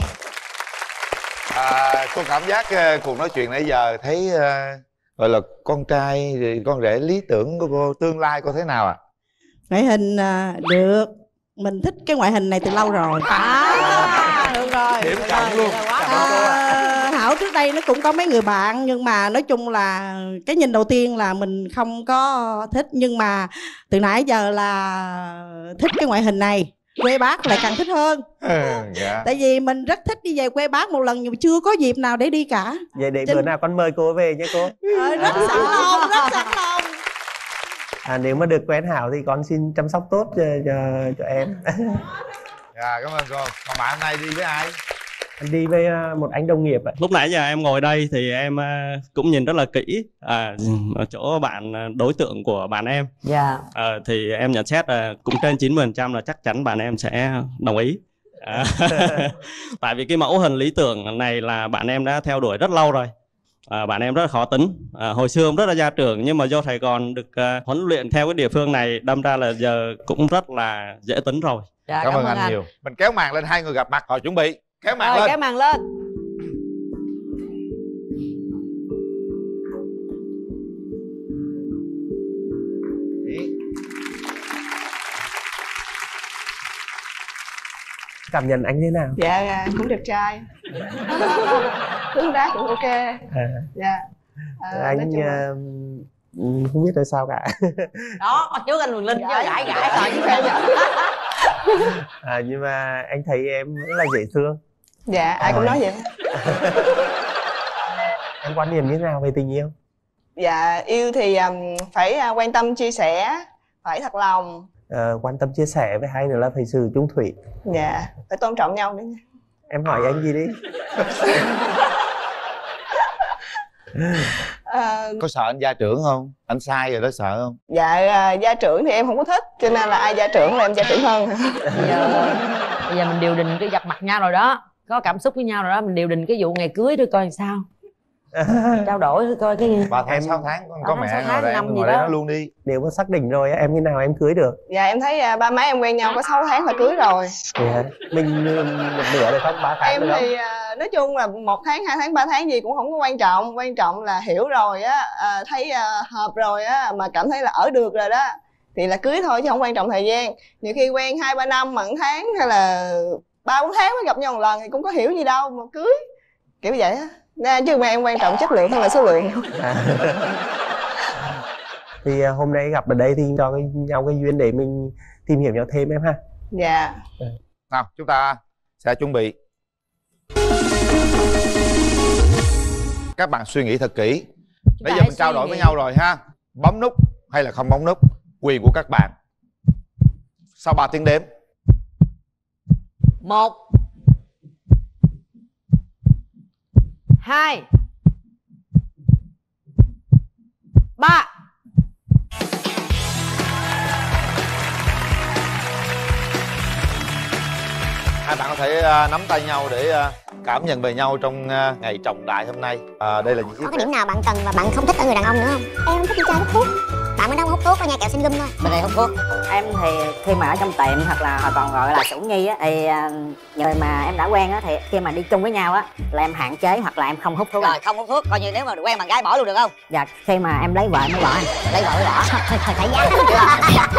À, cô cảm giác uh, cuộc nói chuyện nãy giờ thấy uh, gọi là con trai, con rể lý tưởng của cô, tương lai cô thế nào ạ? À? Ngoại hình uh, được. Mình thích cái ngoại hình này từ lâu rồi. À, được rồi. Điểm cộng luôn. À, Hảo trước đây nó cũng có mấy người bạn, nhưng mà nói chung là cái nhìn đầu tiên là mình không có thích. Nhưng mà từ nãy giờ là thích cái ngoại hình này. Quê bác lại càng thích hơn. Ừ, dạ. Tại vì mình rất thích đi về quê bác một lần nhưng mà chưa có dịp nào để đi cả. Vậy để Trên... bữa nào con mời cô về nhé cô. À, rất sẵn lòng, rất sẵn lòng. À, nếu mà được quen Hảo thì con xin chăm sóc tốt cho, cho, cho em. Dạ, cảm ơn cô. Còn bạn hôm nay đi với ai? Anh đi với một anh đồng nghiệp ạ. Lúc nãy giờ em ngồi đây thì em cũng nhìn rất là kỹ à, ở chỗ bạn đối tượng của bạn em. Dạ. À, thì em nhận xét là cũng trên chín mươi phần trăm là chắc chắn bạn em sẽ đồng ý. À, tại vì cái mẫu hình lý tưởng này là bạn em đã theo đuổi rất lâu rồi. À, bạn em rất là khó tính, à, hồi xưa rất là gia trưởng nhưng mà do Sài Gòn được uh, huấn luyện theo cái địa phương này, đâm ra là giờ cũng rất là dễ tính rồi. Dạ, cảm, cảm ơn anh, anh nhiều. Mình kéo màn lên, hai người gặp mặt rồi, chuẩn bị kéo màn rồi, lên. kéo màn lên. Cảm nhận anh thế nào? Dạ cũng đẹp trai. Tướng đá cũng ok. À. Dạ. À, anh là... uh, không biết tại sao cả. Đó, trước anh Quyền Linh chứ gãi gãi rồi. À, nhưng mà anh thấy em rất là dễ thương. Dạ, ai cũng nói vậy. Em quan niệm như thế nào về tình yêu? Dạ, yêu thì um, phải uh, quan tâm chia sẻ, phải thật lòng. À, quan tâm chia sẻ với hai nữa là phải sự chung thủy. Dạ, phải tôn trọng nhau nữa nha. Em hỏi anh gì đi. À, có sợ anh gia trưởng không? Anh sai rồi đó, sợ không? Dạ gia trưởng thì em không có thích, cho nên là ai gia trưởng là em gia trưởng hơn. Bây giờ, bây giờ mình điều đình cái gặp mặt nhau rồi đó, có cảm xúc với nhau rồi đó, mình điều đình cái vụ ngày cưới thôi coi làm sao. Trao đổi coi cái ba tháng sáu tháng con có mẹ rồi, rồi em ngồi đây nói luôn đi. Nếu mà xác định rồi em như nào em cưới được? Dạ em thấy ba má em quen nhau có sáu tháng là cưới rồi. Yeah. Mình một nửa được không? Ba tháng em thì uh, nói chung là một tháng hai tháng ba tháng gì cũng không có quan trọng, quan trọng là hiểu rồi á, uh, thấy uh, hợp rồi á, mà cảm thấy là ở được rồi đó thì là cưới thôi, chứ không quan trọng thời gian. Nhiều khi quen hai ba năm mà một tháng hay là ba bốn tháng mới gặp nhau một lần thì cũng có hiểu gì đâu mà cưới kiểu vậy á. Nè, chứ mà em quan trọng chất lượng hơn là số lượng. À. Thì hôm nay gặp ở đây thì cho cái, nhau cái duyên để mình tìm hiểu nhau thêm em ha. Dạ. Nào chúng ta sẽ chuẩn bị. Các bạn suy nghĩ thật kỹ. Bây giờ mình trao đổi với nhau rồi ha. Bấm nút hay là không bấm nút, quyền của các bạn. Sau ba tiếng đếm. Một, hai, ba. Hai bạn có thể uh, nắm tay nhau để uh, cảm nhận về nhau trong uh, ngày trọng đại hôm nay. À, đây là những có cái điểm nào bạn cần và bạn không thích ở người đàn ông nữa không? Em không thích con trai hút thuốc. Bạn ở đâu hút thuốc, có nha kẹo xin gum thôi. Bên đây hút thuốc. Em thì khi mà ở trong tiệm hoặc là hồi còn gọi là chủ nhi á, thì người mà em đã quen á, thì khi mà đi chung với nhau á là em hạn chế hoặc là em không hút thuốc. Rồi không hút thuốc, coi như nếu mà quen bạn gái bỏ luôn được không? Dạ, khi mà em lấy vợ mới bỏ anh. Lấy vợ mới bỏ. Thôi thôi thấy giá.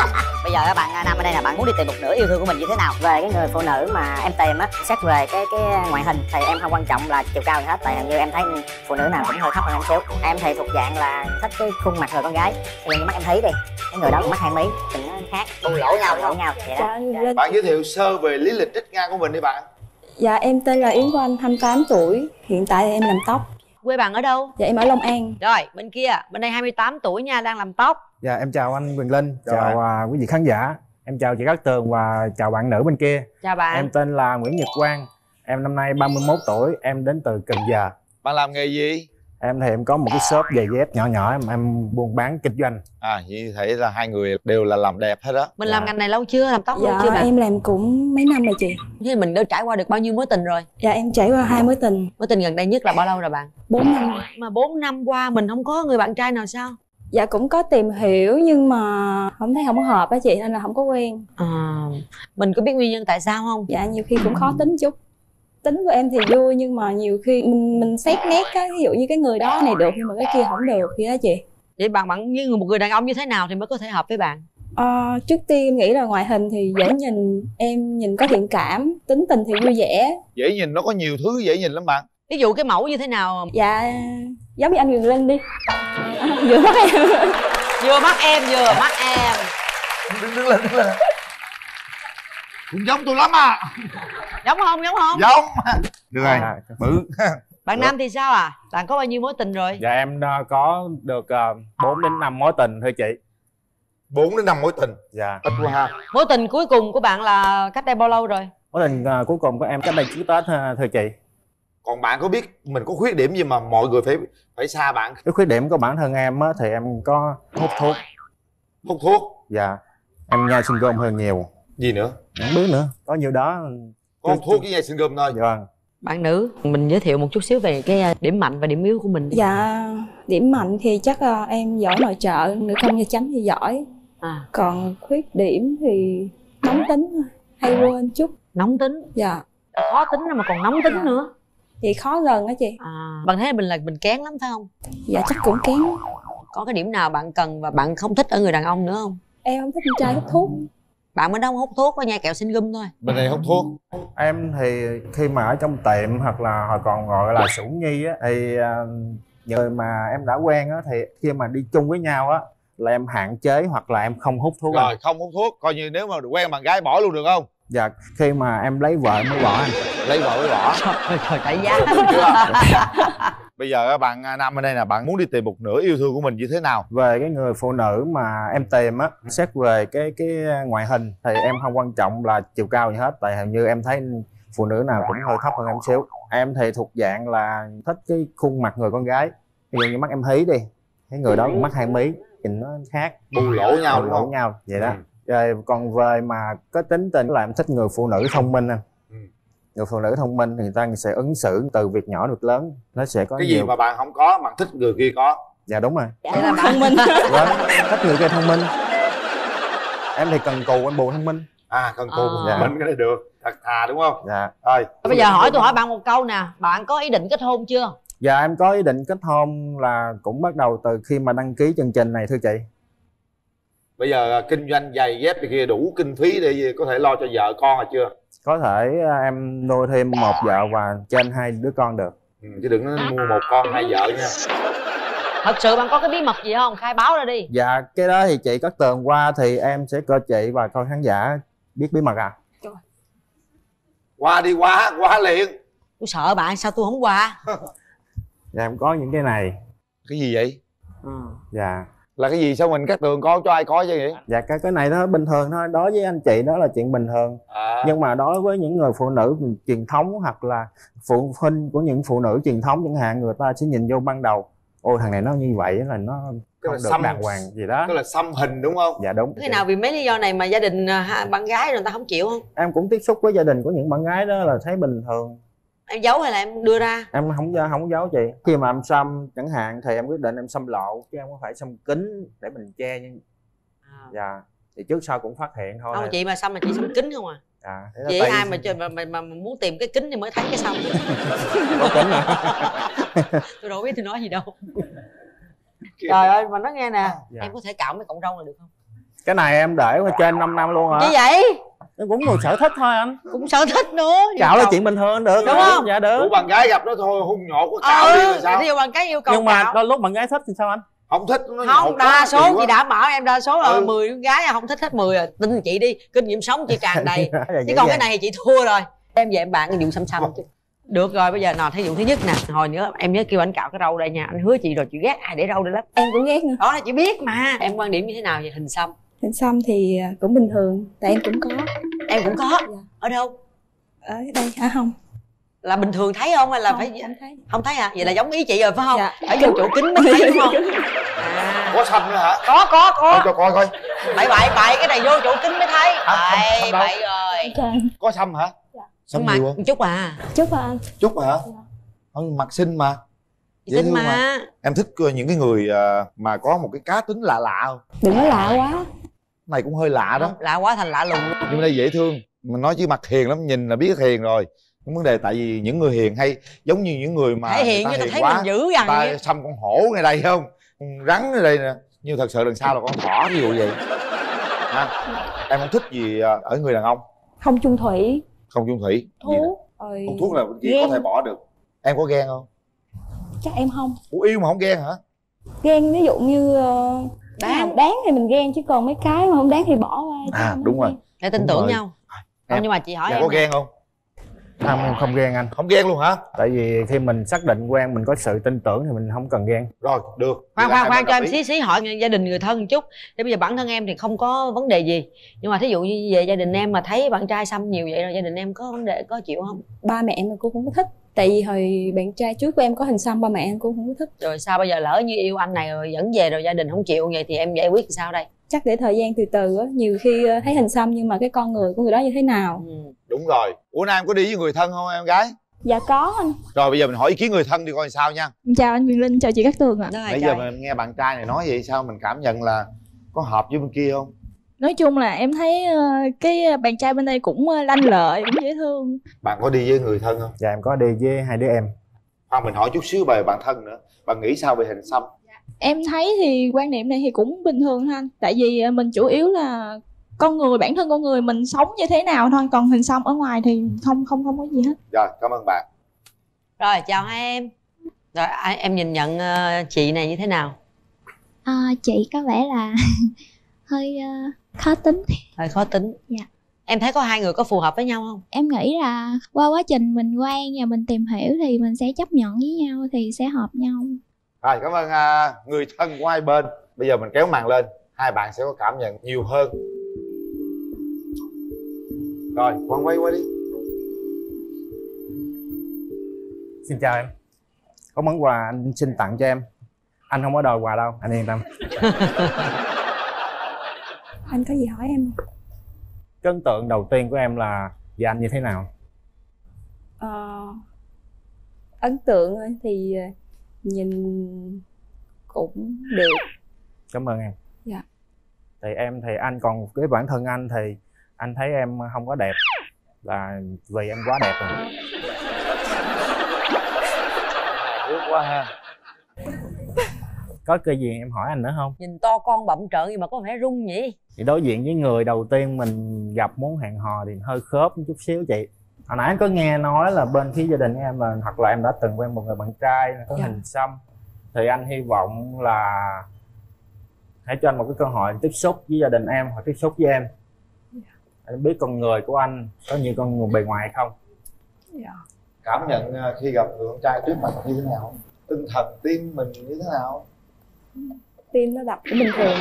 Bây giờ các bạn nam ở đây là bạn muốn đi tìm một nửa yêu thương của mình như thế nào? Về cái người phụ nữ mà em tìm á, xét về cái cái ngoại hình thì em không quan trọng là chiều cao gì hết, tại hình như em thấy phụ nữ nào cũng hơi thấp hơn em xíu. Em thì thuộc dạng là thích cái khuôn mặt người con gái, thì như mắt em thấy đi, cái người đó cũng mắt hai mí, thì nó khác, bù lỗ nhau, lỗ nhau vậy đó. Dạ. Bạn giới thiệu sơ về lý lịch trích ngang của mình đi bạn. Dạ em tên là Yến Oanh, hai mươi tám tuổi. Hiện tại thì em làm tóc. Quê bạn ở đâu? Dạ em ở Long An. Rồi bên kia, bên đây hai mươi tám tuổi nha, đang làm tóc. Dạ em chào anh Quyền Linh, chào, chào uh, quý vị khán giả. Em chào chị Cát Tường và chào bạn nữ bên kia. Chào bạn. Em tên là Nguyễn Nhật Quang. Em năm nay ba mươi mốt tuổi, em đến từ Cần Giờ. Bạn làm nghề gì? Em thì em có một cái shop giày dép nhỏ nhỏ, em, em buôn bán kinh doanh. À, như thế là hai người đều là làm đẹp hết đó. Mình dạ. làm ngành này lâu chưa? Làm tóc Dạ lâu chưa bạn? em làm cũng mấy năm rồi chị. Thế mình đã trải qua được bao nhiêu mối tình rồi? Dạ em trải qua hai mối tình. Mối tình gần đây nhất là bao lâu rồi bạn? Bốn năm. Mà bốn năm qua mình không có người bạn trai nào sao? Dạ cũng có tìm hiểu nhưng mà không thấy không có hợp á chị, nên là không có quen. À, mình có biết nguyên nhân tại sao không? Dạ nhiều khi cũng khó tính chút. Tính của em thì vui nhưng mà nhiều khi mình mình xét nét á, ví dụ như cái người đó này được nhưng mà cái kia không được vậy đó chị. Vậy bạn bạn như một người đàn ông như thế nào thì mới có thể hợp với bạn? À, trước tiên em nghĩ là ngoại hình thì dễ nhìn, em nhìn có thiện cảm, tính tình thì vui vẻ. Dễ nhìn, nó có nhiều thứ dễ nhìn lắm bạn. Ví dụ cái mẫu như thế nào? Dạ giống như anh Quyền Linh đi. À, vừa mắt em. Vừa mắt em, vừa mắt em. Đứng đứng lên, đứng lên. Cũng giống tôi lắm à. Giống không, giống không? Giống. Được rồi, À, bự. Bạn nam thì sao à? Bạn có bao nhiêu mối tình rồi? Dạ em uh, có được uh, bốn đến năm mối tình thưa chị. bốn đến năm mối tình. Dạ. Ít quá ha. Mối tình cuối cùng của bạn là cách đây bao lâu rồi? Mối tình uh, cuối cùng của em cách đây trước Tết uh, thưa chị. Còn bạn có biết mình có khuyết điểm gì mà mọi người phải phải xa bạn? Cái khuyết điểm của bản thân em á, thì em có hút thuốc. Hút thuốc? Dạ. Em nhai syndrome hơn nhiều. Gì nữa? Không biết nữa. Có nhiêu đó. Có hút thuốc với nhai syndrome thôi. Dạ vâng. Bạn nữ, mình giới thiệu một chút xíu về cái điểm mạnh và điểm yếu của mình. Dạ điểm mạnh thì chắc là em giỏi nội trợ, nữ công gia chánh thì giỏi. À. Còn khuyết điểm thì nóng tính, hay quên chút. Nóng tính? Dạ. Khó tính mà còn nóng tính dạ. nữa. Thì khó gần á chị. À, bạn thấy mình là mình kén lắm phải không? Dạ chắc cũng kén. Có cái điểm nào bạn cần và bạn không thích ở người đàn ông nữa không? Em không thích con trai hút thuốc. Bạn mới đâu hút thuốc, có nhai kẹo sinh gum thôi. Bên này hút thuốc. Em thì khi mà ở trong tiệm hoặc là hồi còn gọi là sủng nhi á, thì uh, người mà em đã quen á, thì khi mà đi chung với nhau á là em hạn chế hoặc là em không hút thuốc. Rồi anh. không hút thuốc, coi như nếu mà quen bạn gái bỏ luôn được không? Dạ khi mà em lấy vợ mới bỏ anh. Lấy vợ mới bỏ. Trời ơi trả giá. Bây giờ bạn nam bên đây là bạn muốn đi tìm một nửa yêu thương của mình như thế nào? Về cái người phụ nữ mà em tìm á, xét về cái cái ngoại hình thì em không quan trọng là chiều cao gì hết, tại hình như em thấy phụ nữ nào cũng hơi thấp hơn em xíu. Em thì thuộc dạng là thích cái khuôn mặt người con gái, ví dụ như mắt em Hí đi, cái người đó cũng mắt hai mí, nhìn nó khác, bù lỗ nhau bù đúng lỗ không? nhau vậy đó. Ừ. Rồi còn về mà có tính tình là em thích người phụ nữ thông minh anh. Ừ. Người phụ nữ thông minh thì người ta sẽ ứng xử từ việc nhỏ được lớn, nó sẽ có cái nhiều... gì mà bạn không có, bạn thích người kia có. Dạ đúng rồi. Vậy là thông minh. Vâng, thích người kia thông minh. Em thì cần cù, em bù thông minh. À cần cù, À. dạ. Mình cái này được, thật thà đúng không? Dạ. Rồi. Bây giờ hỏi tôi hỏi bạn một câu nè, bạn có ý định kết hôn chưa? Dạ em có ý định kết hôn là cũng bắt đầu từ khi mà đăng ký chương trình này thưa chị. Bây giờ kinh doanh giày dép thì kia đủ kinh phí để có thể lo cho vợ con rồi chưa? Có thể em nuôi thêm một vợ và trên hai đứa con được. Ừ, chứ đừng có mua một con hai vợ nha. Thật sự bạn có cái bí mật gì không? Khai báo ra đi. Dạ cái đó thì chị Cát Tường qua thì em sẽ coi chị và coi khán giả biết bí mật à. Qua đi, qua, qua liền. Tôi sợ bạn, sao tôi không qua? Dạ em có những cái này. Cái gì vậy? Ừ. Dạ. Là cái gì sao mình Cát Tường có cho ai có chứ vậy? Dạ cái cái này nó bình thường thôi, đối với anh chị đó là chuyện bình thường. À. Nhưng mà đối với những người phụ nữ truyền thống hoặc là phụ huynh của những phụ nữ truyền thống chẳng hạn, người ta sẽ nhìn vô ban đầu, ôi thằng này nó như vậy là nó không được xăm, đàng hoàng gì đó. Tức là xăm hình đúng không? Dạ đúng. Thế nào vì mấy lý do này mà gia đình à, bạn gái rồi người ta không chịu không? Em cũng tiếp xúc với gia đình của những bạn gái đó là thấy bình thường. Em giấu hay là em đưa ra? Em không không giấu chị. Khi mà em xăm chẳng hạn thì em quyết định em xăm lộ chứ em không phải xăm kín để mình che nhưng à. Dạ thì trước sau cũng phát hiện thôi. Không chị mà xăm là chị xăm kính không à? À, thế vậy tay... ai mà, mà, mà, mà, mà muốn tìm cái kính thì mới thấy cái xăm. Có kính à? Tôi đâu biết tôi nói gì đâu. Trời ơi mà nói nghe nè, dạ. Em có thể cạo mấy cọng râu là được không? Cái này em để qua trên năm năm luôn hả? Như vậy Nó cũng một sở thích thôi anh. cũng sở thích nữa. Cạo là chuyện bình thường được. Đúng không? Dạ được. Ủa bạn gái gặp nó thôi hung nhột có cạo Ừ, đi là sao? ví dụ bằng cái yêu cầu Nhưng mà cạo. đôi lúc bạn gái thích thì sao anh? Không thích nó Không, nhột đa quá, số kỳ chị quá. đảm bảo em đa số là Ừ. mười con gái không thích hết mười rồi. Tin chị đi, kinh nghiệm sống chị tràn đầy. Dạ, Chứ dễ còn cái dàng. này thì chị thua rồi. Em về em bạn cái vụ xăm xăm chứ. Được rồi, bây giờ nào thí dụ thứ nhất nè, hồi nữa em nhớ kêu anh cạo cái râu đây nha, anh hứa chị rồi, chị ghét ai để râu đây lắm. Em cũng ghét nữa. Đó là chị biết mà. Em quan điểm như thế nào về hình xăm? Hình xăm thì cũng bình thường, tại em cũng có. Em cũng có. Ở đâu? Ở đây à không? Là bình thường thấy không hay là Không, phải không thấy. không thấy hả? Vậy là giống ý chị rồi phải không? Dạ. Ở vô chỗ kính mới thấy đúng không? À. Có xăm nữa hả? Có có Thôi có. cho coi coi. Bậy bậy bậy, cái này vô chỗ kính mới thấy. không, Bậy không đâu. bậy rồi. Có xăm hả? Xăm Nhưng mà nhiều không? chút à. Chút à anh. Chút hả? Ông mặt xinh mà. Dễ Xinh thương mà. Em thích những cái người à, mà có một cái cá tính lạ lạ không? Đừng có lạ quá. Cái này cũng hơi lạ đó. Lạ quá thành lạ lùng. Nhưng mà đây dễ thương. Mình nói chứ mặt hiền lắm, nhìn là biết hiền rồi. Cái vấn đề tại vì những người hiền hay giống như những người mà Thể hiện người như ta ta hiền thấy quá, mình dữ dằn ta vậy. xăm con hổ ngay đây không? Con rắn ở đây nè. Nhưng thật sự đằng sau là con thỏ ví dụ vậy. Ha? Em không thích gì à, ở người đàn ông? Không chung thủy. Không chung thủy. Thú. Rồi. Không thuốc là bên kia Ghen. có thể bỏ được. Em có ghen không? Chắc em không. Ủa yêu mà không ghen hả? Ghen ví dụ như uh, đáng. đáng thì mình ghen, chứ còn mấy cái mà không đáng thì bỏ qua. Chứ À không đúng rồi. Để tin Đúng tưởng rồi. nhau. Em- Không, nhưng mà chị hỏi Dạ em có nè. ghen không? Không, em không ghen anh. Không ghen luôn hả? Tại vì khi mình xác định quen, mình có sự tin tưởng thì mình không cần ghen. Rồi, được. Khoan Vậy là khoan hai khoan bên cho em đồng ý. xí xí hỏi gia đình người thân một chút. Để bây giờ bản thân em thì không có vấn đề gì. Nhưng mà thí dụ như về gia đình em mà thấy bạn trai xăm nhiều vậy rồi gia đình em có vấn đề, có chịu không? Ba mẹ em cũng không có thích. Tại vì hồi bạn trai trước của em có hình xăm, ba mẹ em cũng không có thích. Rồi sao bây giờ lỡ như yêu anh này rồi dẫn về rồi gia đình không chịu vậy thì em giải quyết sao đây? Chắc để thời gian từ từ á, nhiều khi ờ, thấy hình xăm nhưng mà cái con người của người đó như thế nào. Ừ. Đúng rồi. Ủa Nam có đi với người thân không em gái? Dạ có anh. Rồi bây giờ mình hỏi ý kiến người thân đi coi sao nha. Chào anh Quyền Linh, chào chị Cát Tường ạ. Nãy giờ mình nghe bạn trai này nói vậy sao mình cảm nhận là có hợp với bên kia không? Nói chung là em thấy ờ, cái bạn trai bên đây cũng ờ, lanh lợi, cũng dễ thương. Bạn có đi với người thân không? Dạ em có đi với hai đứa em. Khoan mình hỏi chút xíu về bạn thân nữa. Bạn nghĩ sao về hình xăm? Em thấy thì quan niệm này thì cũng bình thường thôi anh. Tại vì ờ, mình chủ yếu là con người, bản thân con người mình sống như thế nào thôi. Còn hình xăm ở ngoài thì không không không có gì hết. Rồi, cảm ơn bạn. Rồi chào hai em. Rồi ai- em nhìn nhận ờ, chị này như thế nào? À, chị có vẻ là hơi uh, khó tính. Hơi khó tính. Dạ. Em thấy có hai người có phù hợp với nhau không? Em nghĩ là qua quá trình mình quen và mình tìm hiểu thì mình sẽ chấp nhận với nhau thì sẽ hợp nhau. Rồi, cảm ơn à, người thân của hai bên. Bây giờ mình kéo màn lên. Hai bạn sẽ có cảm nhận nhiều hơn. Rồi, Quang quay qua đi. Xin chào em. Có món quà anh xin tặng cho em. Anh không có đòi quà đâu, anh yên tâm. Anh có gì hỏi em không? Cái ấn tượng đầu tiên của em là về anh như thế nào? Ờ, ấn tượng thì nhìn cũng được. Cảm ơn em. Dạ. Thì em thì anh còn với bản thân anh thì anh thấy em không có đẹp là vì em quá đẹp rồi. Hài hước quá ha. Có cái gì em hỏi anh nữa không? Nhìn to con bậm trợn nhưng mà có vẻ rung nhỉ? Thì đối diện với người đầu tiên mình gặp muốn hẹn hò thì hơi khớp một chút xíu chị. Hồi nãy anh có nghe nói là bên phía gia đình em là hoặc là em đã từng quen một người bạn trai có Dạ. hình xăm. Thì anh hy vọng là hãy cho anh một cái cơ hội tiếp xúc với gia đình em hoặc tiếp xúc với em. Anh biết con người của anh có như con người bề ngoài hay không? Dạ. Cảm nhận à, khi gặp người con trai trước mặt như thế nào? Tinh thần tim mình như thế nào? Tim nó đập cũng bình thường.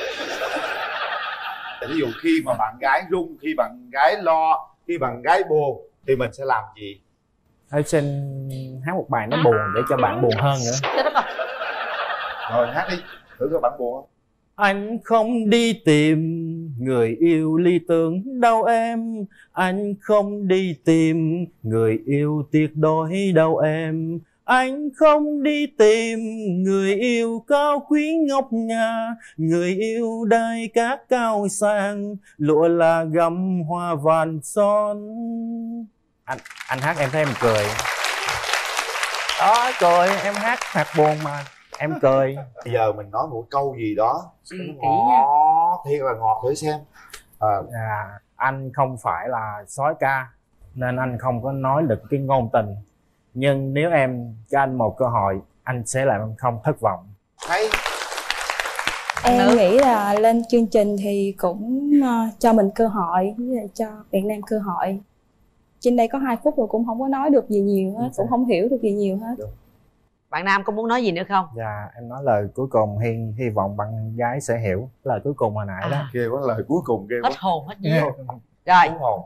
Ví dụ khi mà bạn gái run, khi bạn gái lo, khi bạn gái buồn thì mình sẽ làm gì? Hãy xin hát một bài nó buồn để cho bạn buồn hơn nữa. Rồi hát đi, thử coi bạn buồn không? Anh không đi tìm người yêu lý tưởng đâu em. Anh không đi tìm người yêu tuyệt đối đâu em. Anh không đi tìm người yêu cao quý ngọc ngà, người yêu đai cát cao sang, lụa là gấm hoa vàng son. Anh anh hát em thấy em cười. Đó, cười, em hát hát buồn mà em cười. Bây giờ mình nói một câu gì đó Suy nghĩ nó kỹ nha. ngọt thiệt là ngọt thử xem. À, à, anh không phải là soái ca nên anh không có nói được cái ngôn tình, nhưng nếu em cho anh một cơ hội anh sẽ làm em không thất vọng. Thấy em nữ. nghĩ là lên chương trình thì cũng uh, cho mình cơ hội, với lại cho Việt Nam cơ hội. Trên đây có hai phút rồi cũng không có nói được gì nhiều hết, cũng không hiểu được gì nhiều hết. Được. Bạn nam có muốn nói gì nữa không? Dạ em nói lời cuối cùng, hy hy vọng bạn gái sẽ hiểu lời cuối cùng hồi nãy à. đó. Ghê quá, lời cuối cùng ghê quá. Hết hồn hết vía. Rồi. Hồn.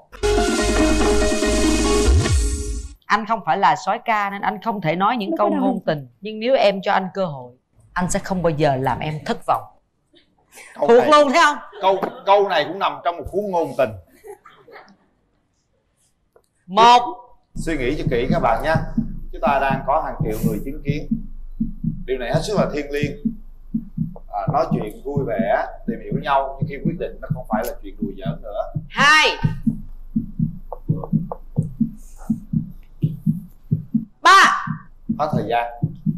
Anh không phải là soái ca nên anh không thể nói những câu ngôn tình, nhưng nếu em cho anh cơ hội, anh sẽ không bao giờ làm em thất vọng. Câu Thuộc này, luôn thấy không? Câu câu này cũng nằm trong một cuốn ngôn tình. Một. Suy nghĩ cho kỹ các bạn nhé. Chúng ta đang có hàng triệu người chứng kiến. Điều này hết sức là thiêng liêng. À, nói chuyện vui vẻ, tìm hiểu nhau, nhưng khi quyết định nó không phải là chuyện đùa giỡn nữa. Hai. Ba. Hết thời gian.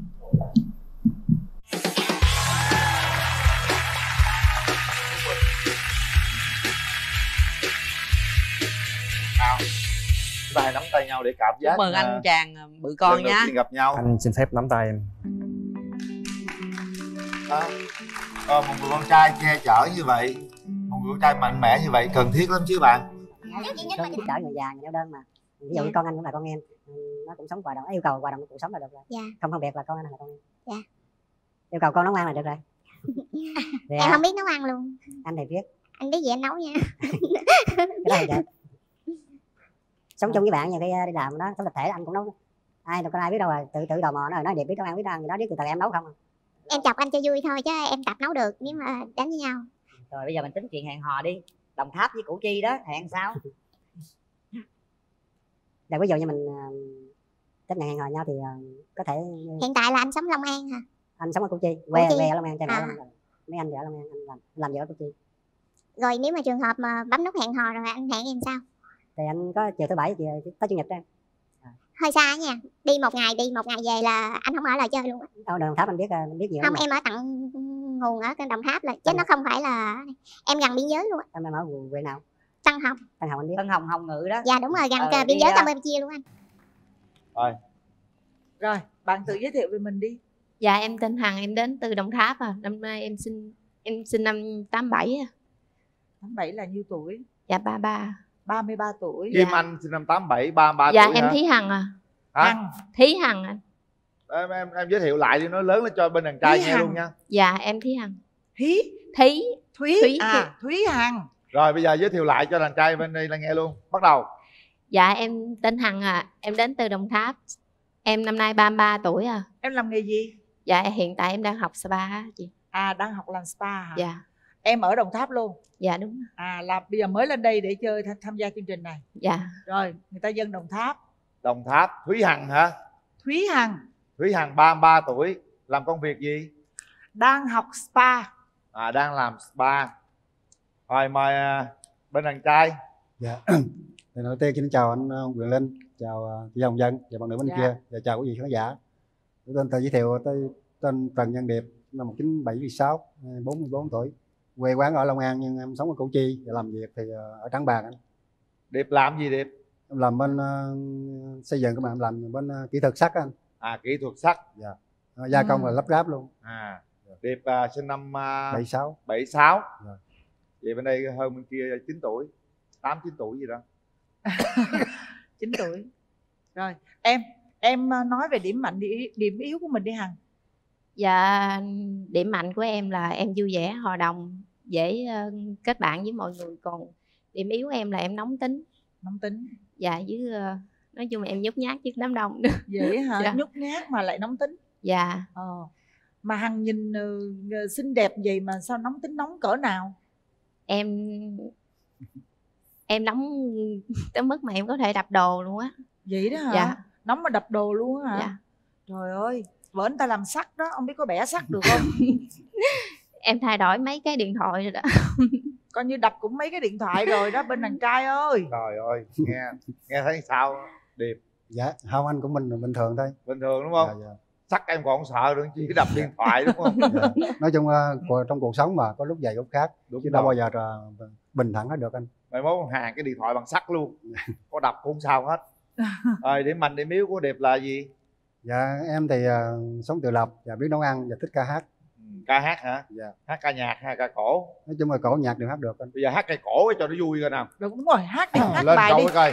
Nào, chúng ta hãy nắm tay nhau để cảm giác. Chúc mừng anh chàng bự con nha. Gặp nhau. Anh xin phép nắm tay em. À, à, một người con trai che chở như vậy, một người con trai mạnh mẽ như vậy cần thiết lắm chứ bạn. Có giúp đỡ người già, người neo đơn mà. Ví dụ như con anh cũng là con em, nó cũng sống hòa đồng, yêu cầu hòa đồng cuộc sống là được rồi. Dạ. Không phân biệt là con anh là con em. Dạ. Yêu cầu con nấu ăn là được rồi. Thì em không biết nấu ăn luôn. Anh thì biết. Anh biết gì anh nấu nha. Cái đó thì được. Sống chung với bạn nhiều khi đi làm đó, sống tập thể anh cũng nấu. Ai đâu có ai biết đâu rồi, tự tự tò mò nó rồi nói đẹp biết nấu ăn biết nấu ăn gì đó, biết từ từ em nấu không. Em chọc anh cho vui thôi chứ em tập nấu được nếu mà đánh với nhau. Rồi bây giờ mình tính chuyện hẹn hò đi. Đồng Tháp với Củ Chi đó, hẹn sao? Là ví dụ như mình uh, chấp nhận hẹn hò nhau thì uh, có thể uh, hiện tại là anh sống Long An hả? Anh sống ở Củ Chi, quê Chi. quê ở Long An, cha mẹ à. ở Long An. Mấy anh thì ở Long An, anh làm làm việc ở Củ Chi. Rồi nếu mà trường hợp mà bấm nút hẹn hò rồi anh hẹn em sao? Thì anh có chiều thứ bảy thì tới chủ nhật đó em. À. Hơi xa nha, đi một ngày đi một ngày về là anh không ở lại chơi luôn. Ở Đồng Tháp anh biết anh biết nhiều không mà. em ở tận nguồn ở Đồng Tháp là chứ nó không phải là em gần biên giới luôn. Em ở quê nào? Tân Hồng. Tân Hồng anh biết. Tân Hồng Hồng Ngự đó. Dạ đúng rồi, gần ờ, biên giới uh... Campuchia luôn anh. Rồi. Rồi, bạn tự giới thiệu về mình đi. Dạ em tên Hằng, em đến từ Đồng Tháp à. Năm nay em sinh em sinh năm tám bảy à. tám bảy là nhiêu tuổi? Dạ ba ba. ba mươi ba tuổi. Kim Dạ. Anh sinh năm tám bảy, ba mươi ba dạ, tuổi. Dạ em hả? Thí Hằng à. Hả? Hằng. Thí Hằng anh. Em, em em giới thiệu lại đi, nói lớn lên cho bên đàn trai Thí nghe Hằng. luôn nha. Dạ em Thí Hằng. Thí. Thí. Thúy. Thúy. À, Thúy Hằng. Rồi bây giờ giới thiệu lại cho đàn trai bên đây là nghe luôn. Bắt đầu. Dạ em tên Hằng à, em đến từ Đồng Tháp. Em năm nay ba mươi ba tuổi à. Em làm nghề gì? Dạ hiện tại em đang học spa á chị. À đang học làm spa hả? Dạ. Em ở Đồng Tháp luôn? Dạ đúng. À là bây giờ mới lên đây để chơi tham, tham gia chương trình này. Dạ. Rồi, người ta dân Đồng Tháp. Đồng Tháp, Thúy Hằng hả? Thúy Hằng. Thúy Hằng ba mươi ba tuổi, làm công việc gì? Đang học spa. À đang làm spa. Rồi mời uh, bên đàn trai. Dạ. Thì đầu tiên xin chào anh uh, Quyền Linh, chào uh, chị Hồng Dân và bạn nữ bên Dạ. kia, và chào quý vị khán giả. Tôi tên tự giới thiệu tôi tên Trần Văn Điệp, năm một nghìn chín trăm bảy mươi sáu, bốn mươi bốn tuổi. Quê quán ở Long An nhưng em sống ở Củ Chi và làm việc thì uh, ở Trảng Bàng anh. Điệp làm gì Điệp? Em làm bên uh, xây dựng các bạn, làm bên uh, kỹ thuật sắt anh. À kỹ thuật sắt. Dạ. Uh, gia công Ừ. là lắp ráp luôn. À Điệp uh, sinh năm uh, bảy sáu. bảy sáu. Dạ. Vậy bên đây hơn bên kia chín tuổi, tám chín tuổi gì đó. chín tuổi. Rồi, em em uh, nói về điểm mạnh điểm, điểm yếu của mình đi Hằng. Dạ điểm mạnh của em là em vui vẻ, hòa đồng, dễ uh, kết bạn với mọi người. Còn điểm yếu em là em nóng tính. Nóng tính. Dạ với uh, nói chung là em nhút nhát trước đám đông nữa. Vậy hả? Dạ. Nhút nhát mà lại nóng tính. Dạ. Ờ. Mà Hằng nhìn uh, xinh đẹp vậy mà sao nóng tính, nóng cỡ nào? Em em nóng tới mức mà em có thể đập đồ luôn á. Vậy đó hả? Dạ. Nóng mà đập đồ luôn á hả? Dạ. Trời ơi, vợ anh ta làm sắt đó, ông biết có bẻ sắt được không? Em thay đổi mấy cái điện thoại rồi đó. Coi như đập cũng mấy cái điện thoại rồi đó bên đàn trai ơi. Trời ơi, nghe nghe thấy sao Điệp? Dạ, không anh cũng bình bình thường thôi. Bình thường đúng không? Dạ, dạ. Sắc em còn không sợ nữa, chỉ đập điện thoại đúng không? Dạ. Nói chung uh, trong cuộc sống mà có lúc dày lúc khác, Đúng chứ rồi. đâu bao giờ uh, bình thản hết được anh. Mai mốt hàng cái điện thoại bằng sắt luôn, có đập cũng không sao hết. Rồi điểm mạnh điểm yếu của Điệp là gì? Dạ em thì uh, sống tự lập và biết nấu ăn và thích ca hát. Ừ, ca hát hả? Dạ. Hát ca nhạc hay ca cổ? Nói chung là cổ nhạc đều hát được anh. Bây giờ hát cây cổ cho nó vui coi nào. Đúng, đúng rồi, hát đi, hát Lên bài câu đi. cái coi.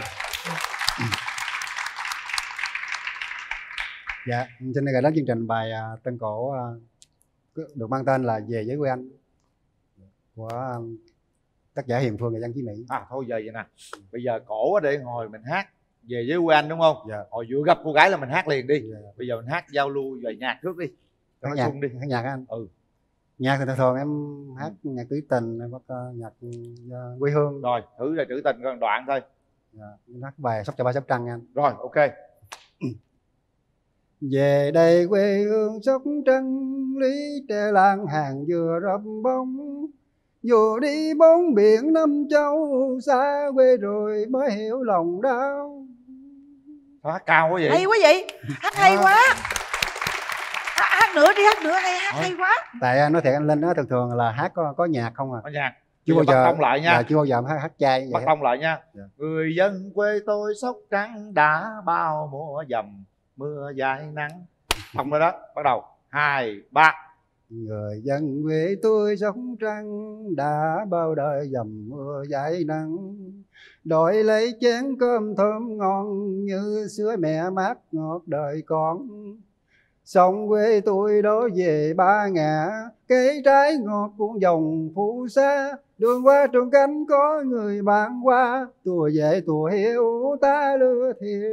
Dạ, xin gửi đến chương trình bài uh, tân cổ uh, được mang tên là Về với quê anh của uh, tác giả Hiền Phương và Văn Chí Mỹ. À thôi giờ vậy nè, bây giờ cổ để ngồi mình hát Về với quê anh đúng không? Dạ. Hồi vừa gặp cô gái là mình hát liền đi. Dạ. Bây giờ mình hát giao lưu về nhạc trước đi. Cho Hát nó nhạc, sung đi. hát nhạc anh. Ừ. Nhạc thì thường thường em hát nhạc trữ tình hoặc uh, nhạc uh, quê hương. Rồi, thử là trữ tình coi đoạn thôi. Dạ, hát bài Sóc Chà Ba Sóc Trăng anh. Rồi, ok. Về đây quê hương Sóc Trăng, lý tre lan hàng dừa rập bông. Dù đi bốn biển năm châu, xa quê rồi mới hiểu lòng đau. Hát cao quá vậy? Hay quá vậy, hát hay quá. Hát, hát nữa đi, hát nữa hay, hát hay quá. Tại nói thiệt anh Linh đó, thường thường là hát có, có nhạc không à. Có nhạc. Chưa Bây bao giờ giờ bắt tông lại nha. Dạ, chưa bao giờ hát, hát chay vậy. Bắt tông lại nha. Dạ. Người dân quê tôi Sóc Trăng đã bao mùa dầm mưa dài nắng. Tông rồi đó, bắt đầu. Hai, ba. Người dân quê tôi Sóc Trăng đã bao đời dầm mưa dãi nắng. Đòi lấy chén cơm thơm ngon như sữa mẹ mát ngọt đời con. Sông quê tôi đó về ba ngã, cây trái ngọt cuốn dòng phù sa. Đường qua trường cánh có người bạn qua, tùa về tùa hiu ta lừa thiệt.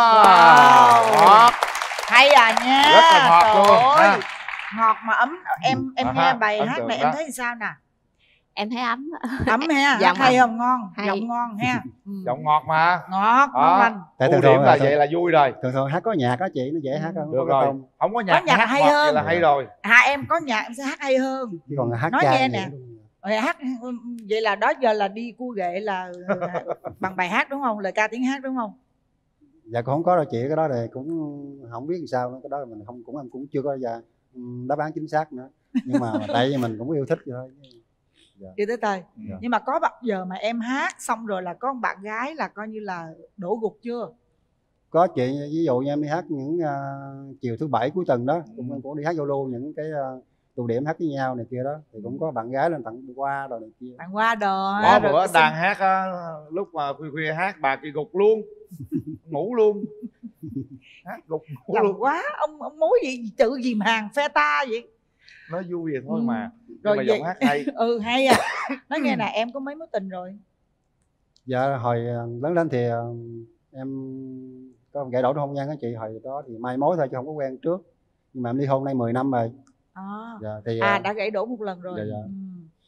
Wow. Ngọt. Hay à nha. Rất là ngọt Trời luôn, ơi. ha. Ngọt mà ấm. Em em À nghe ha, bài ấn hát tượng này đó. em thấy sao nè? Em thấy ấm. Ấm ha, Giọng hát hay ấm. không? Ngon, Hay. giọng ngon ha. Ừ. Giọng ngọt mà. Ngọt, Đó. ngon lành. Tại Ưu thường điểm thường là là vậy là vui rồi. Thường thường hát có nhạc đó chị, nó dễ hát hơn. Được có cái rồi. tông. Không có nhạc, Có nhạc hát hay ngọt hơn. vậy là hay rồi. À em có nhạc em sẽ hát hay hơn. Chứ còn hát Nói chay nghe thì nè. đúng. Rồi hát vậy là đó giờ là đi cua ghệ là bằng bài hát đúng không? Lời ca tiếng hát đúng không? Dạ cũng không có đâu chị, cái đó thì cũng không biết làm sao nữa, cái đó mình không cũng em cũng chưa có giờ đáp án chính xác nữa, nhưng mà tại vì mình cũng yêu thích vậy thôi. Dạ. Chưa tới tay. Dạ. Nhưng mà có bao giờ mà em hát xong rồi là có một bạn gái là coi như là đổ gục chưa? Có chị, ví dụ như em đi hát những uh, chiều thứ bảy cuối tuần đó, cũng em cũng đi hát giao lưu những cái uh, tụ điểm hát với nhau này kia đó, thì cũng có bạn gái lên tặng qua rồi này kia. Bạn qua đồ Có rồi bữa xin- đang hát á, lúc mà khuya khuya hát bà kia gục luôn. Ngủ luôn. Hát gục ngủ Giàu luôn. quá, ông ông mối gì tự dìm hàng phe ta vậy? Nói vui vậy thôi Ừ. mà. Rồi Nhưng mà vậy- giọng hát hay. Ừ hay à. Nói nghe nè, em có mấy mối tình rồi? Dạ hồi uh, lớn lên thì uh, em có gãy đổ trong hôn nhân đó chị, hồi đó thì mai mối thôi chứ không có quen trước, nhưng mà em ly hôn nay mười năm rồi. À, Dạ, thì, à uh, đã gãy đổ một lần rồi. dạ, dạ. Ừ.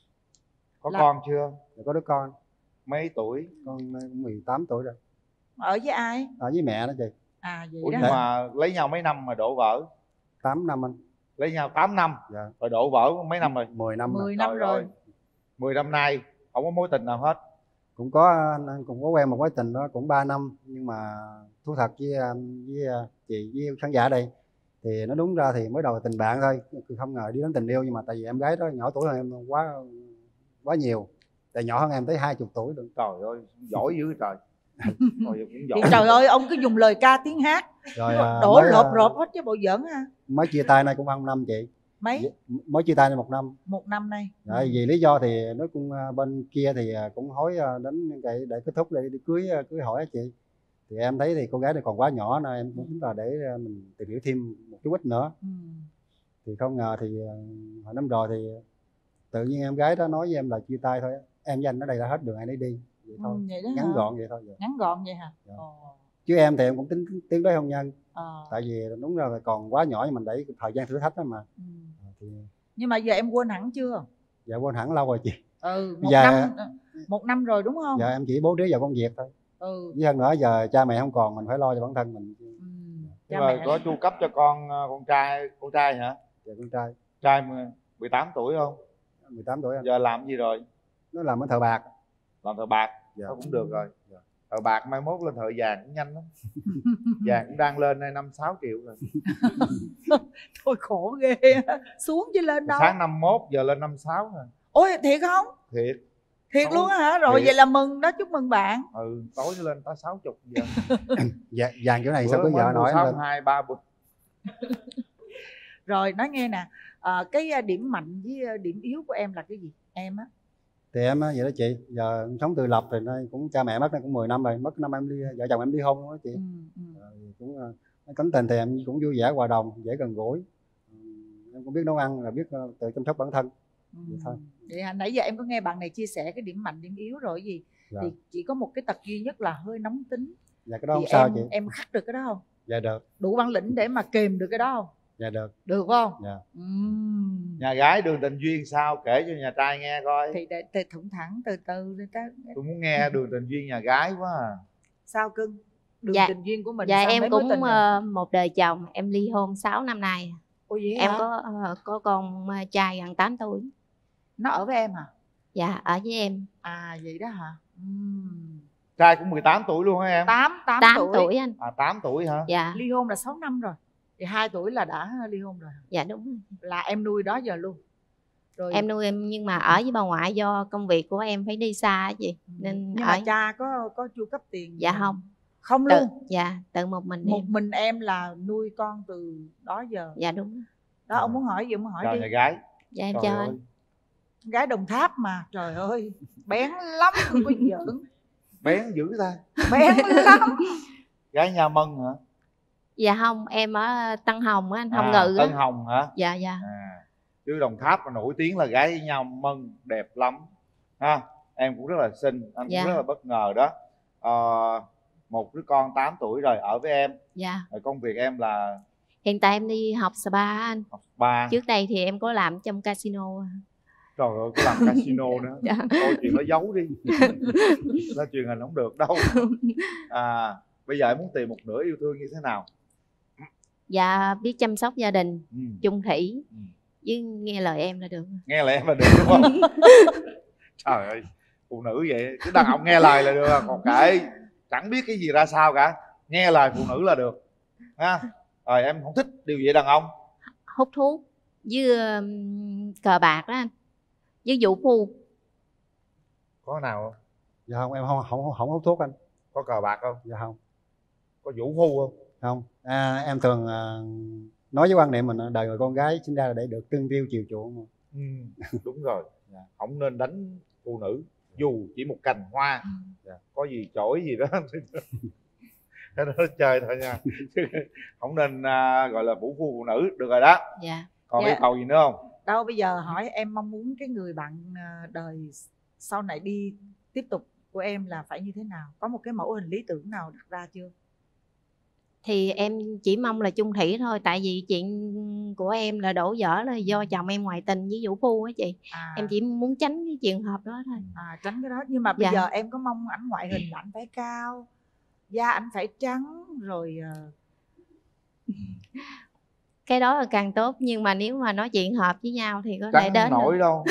Có Là- con chưa? Dạ, có đứa con, Mấy tuổi? con cũng mười tám tuổi rồi, Ở với ai? ở với mẹ đó chị. À vậy Ủa đó. nhưng mà lấy nhau mấy năm mà đổ vỡ? Tám năm anh. Lấy nhau tám năm. Dạ. Rồi đổ vỡ mấy năm rồi? Mười năm mười rồi. năm Trời rồi. ơi. mười năm nay không có mối tình nào hết. Cũng có anh cũng có quen một mối tình đó cũng ba năm, nhưng mà thú thật với anh với chị với khán giả đây thì nó đúng ra thì mới đầu là tình bạn thôi, không ngờ đi đến tình yêu, nhưng mà tại vì em gái đó nhỏ tuổi hơn em quá quá nhiều, tại nhỏ hơn em tới hai chục tuổi được. Trời ơi giỏi dữ trời. Rồi cũng giỏi. Thì trời ơi ông cứ dùng lời ca tiếng hát Rồi à, đổ mới, lộp à, rộp hết chứ bộ giỡn ha. mới chia tay nay cũng hơn một năm chị. Mấy? Mới chia tay nay một năm. Một năm nay. Dạ, vì lý do thì nó cũng à, bên kia thì à, cũng hối à, đến cái để kết thúc để đi cưới à, cưới hỏi á chị, thì em thấy thì cô gái này còn quá nhỏ nên em cũng tính là để à, mình tìm hiểu thêm một chút ít nữa. Ừ. Thì không ngờ thì à, hồi năm rồi thì tự nhiên em gái đó nói với em là chia tay thôi á. Em với anh ở đây đã hết đường ai nấy đi vậy thôi. Ừ, vậy đó Ngắn hả? gọn vậy thôi. Dạ. Ngắn gọn vậy hả? Dạ. Ồ. Chứ em thì em cũng tính tiến tới hôn nhân. Ờ. Tại vì đúng ra là còn quá nhỏ, nhưng mình để thời gian thử thách đó mà. Ừ. Thì Nhưng mà giờ em quên hẳn chưa? dạ quên hẳn lâu rồi chị. Ừ, một Dạ. năm một năm rồi đúng không? Dạ em chỉ bố trí vào công việc thôi. Ừ. Với hơn nữa giờ cha mẹ không còn, mình phải lo cho bản thân mình. Nhưng mà có chu cấp cho con con trai con trai hả? Dạ con trai. Trai mười tám tuổi không? mười tám tuổi anh. Giờ làm gì rồi? Nó làm ở thợ bạc. Làm thợ bạc. Dạ. Nó cũng được rồi. Dạ. Thời bạc mai mốt lên thời vàng cũng nhanh lắm. Vàng cũng đang lên nay năm sáu triệu rồi. Thôi khổ ghê. Xuống chứ lên đâu. Sáng năm mốt giờ lên năm sáu rồi. Ôi thiệt không? Thiệt. Thiệt Tối, luôn á hả? Rồi thiệt. vậy là mừng đó, chúc mừng bạn. Ừ, tối nó lên tới sáu chục giờ. Vàng, vàng chỗ này sao có vợ nói sáu lên. hai ba bịch. Rồi nói nghe nè, à, cái điểm mạnh với điểm yếu của em là cái gì? Em á. Thì em á vậy đó chị, giờ sống tự lập rồi nay cũng cha mẹ mất nay cũng mười năm rồi, mất năm em đi vợ chồng em ly hôn đó chị. Ừ, ừ. Rồi cũng uh, cánh tình thì em cũng vui vẻ hòa đồng, dễ gần gũi. Ừ, em cũng biết nấu ăn, là biết uh, tự chăm sóc bản thân. Ừ. Vậy thôi. Vậy hả? Nãy giờ em có nghe bạn này chia sẻ cái điểm mạnh điểm yếu rồi gì? Dạ. Thì chỉ có một cái tật duy nhất là hơi nóng tính. Dạ cái đó thì không sao em, chị. em khắc được cái đó không? Dạ được. Đủ bản lĩnh để mà kềm được cái đó không? Dạ được. Được không? Dạ. Uhm. Nhà gái đường tình duyên sao, kể cho nhà trai nghe coi. Thì để, để thủng thẳng từ từ đi ta. Tôi muốn nghe đường tình duyên nhà gái quá à. Sao cưng? Đường Dạ. tình duyên của mình Dạ sao? em Mấy mối cũng tình uh, một đời chồng, em ly hôn sáu năm nay. Ồ vậy em hả? có uh, có con uh, trai gần tám tuổi. Nó ở với em hả? Dạ ở với em. À vậy đó hả? Uhm. Trai cũng mười tám tuổi luôn hả em? tám, tám, tám tuổi. tuổi anh. À tám tuổi hả? Dạ. Ly hôn là sáu năm rồi. Thì hai tuổi là đã ly hôn rồi. Dạ đúng. Là em nuôi đó giờ luôn. Rồi. Em nuôi em nhưng mà ở với bà ngoại do công việc của em phải đi xa á chị. Nên Nhưng ở... mà cha có có chu cấp tiền? Dạ không. Không tự, luôn? Dạ tự một mình Một em. mình em là nuôi con từ đó giờ? Dạ đúng. Đó ông muốn hỏi gì ông hỏi Chào đi. nhà gái. Dạ em Trời chào ơi. anh. Gái Đồng Tháp mà, trời ơi, bén lắm, không có giỡn. Bén dữ ta. Bén lắm. Gái Nha Mân hả? Dạ không, em ở Tân Hồng á anh, Hồng À, Ngự Tân á. Hồng hả? Dạ dạ. À, chứ Đồng Tháp là nổi tiếng là gái Nha Mân đẹp lắm ha. Em cũng rất là xinh, anh Dạ. cũng rất là bất ngờ đó. À, một đứa con tám tuổi rồi ở với em. Dạ. Rồi công việc em là Hiện tại em đi học spa á anh. học spa. Trước đây thì em có làm trong casino. Trời ơi, có làm casino nữa. Dạ. Thôi chuyện nó giấu đi. Nó truyền hình không được đâu. À, bây giờ em muốn tìm một nửa yêu thương như thế nào? Dạ biết chăm sóc gia đình, Ừ. chung thủy, với nghe lời em là được. Nghe lời em là được đúng không? Trời ơi, phụ nữ vậy, cứ đàn ông nghe lời là được, còn kệ chẳng biết cái gì ra sao cả, nghe lời phụ nữ là được ha. Rồi em không thích điều gì đàn ông? Hút thuốc với um, cờ bạc đó anh, với vũ phu. Có nào không? Dạ không, em không không không hút thuốc anh. Có cờ bạc không? Dạ không. Có vũ phu không? Không. À, em thường à, nói với quan niệm mình đời người con gái sinh ra là để được trân tiêu chiều chuộng mà. Ừ, đúng rồi. Không nên đánh phụ nữ dù chỉ một cành hoa. Dạ. Có gì chổi gì đó cái đó chơi thôi nha. Chứ không nên à, gọi là vũ phu phụ nữ, được rồi đó. Dạ. Còn Dạ. yêu cầu gì nữa không? Đâu bây giờ hỏi em mong muốn cái người bạn à, đời sau này đi tiếp tục của em là phải như thế nào? Có một cái mẫu hình lý tưởng nào đặt ra chưa? Thì em chỉ mong là chung thủy thôi. Tại vì chuyện của em là đổ vỡ là do chồng em ngoại tình với vũ phu á chị. À. Em chỉ muốn tránh cái trường hợp đó thôi. À, tránh cái đó. Nhưng mà bây Dạ. giờ em có mong ảnh ngoại hình là ảnh phải cao, da ảnh phải trắng rồi uh... Cái đó là càng tốt. Nhưng mà nếu mà nói chuyện hợp với nhau thì có thể Trắng đến nổi được. đâu.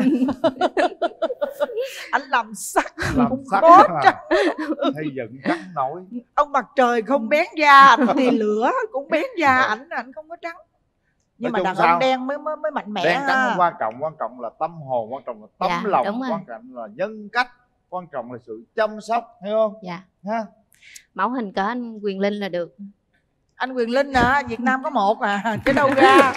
Anh làm sắc Làm cũng sắc khó mà. trắng. Hay giận trắng nổi. Ông mặt trời không bén da ảnh thì lửa cũng bén da ảnh, ảnh không có trắng. Nhưng Nói mà chung đàn ông sao? đen mới mới mới mạnh mẽ. Đen trắng ha. không quan trọng, quan trọng là tâm hồn, quan trọng là tấm Dạ, lòng, đúng rồi. quan trọng là nhân cách, quan trọng là sự chăm sóc, hiểu không? Dạ. Ha. Mẫu hình cỡ anh Quyền Linh là được. Anh Quyền Linh à, Việt Nam có một à, chứ đâu ra.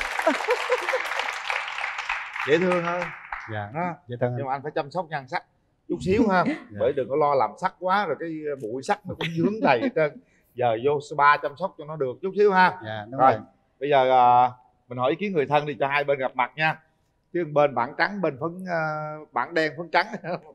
Dễ thương hơn. Dạ. Ha. Dễ thương. Nhưng mà anh phải chăm sóc nhan sắc chút xíu ha. Bởi đừng có lo làm sắc quá rồi cái bụi sắc nó cũng dướng đầy hết trơn. Giờ vô spa chăm sóc cho nó được chút xíu ha. Dạ, đúng rồi. rồi. Bây giờ à, mình hỏi ý kiến người thân đi cho hai bên gặp mặt nha. Chứ bên bản trắng, bên phấn à, bản đen phấn trắng.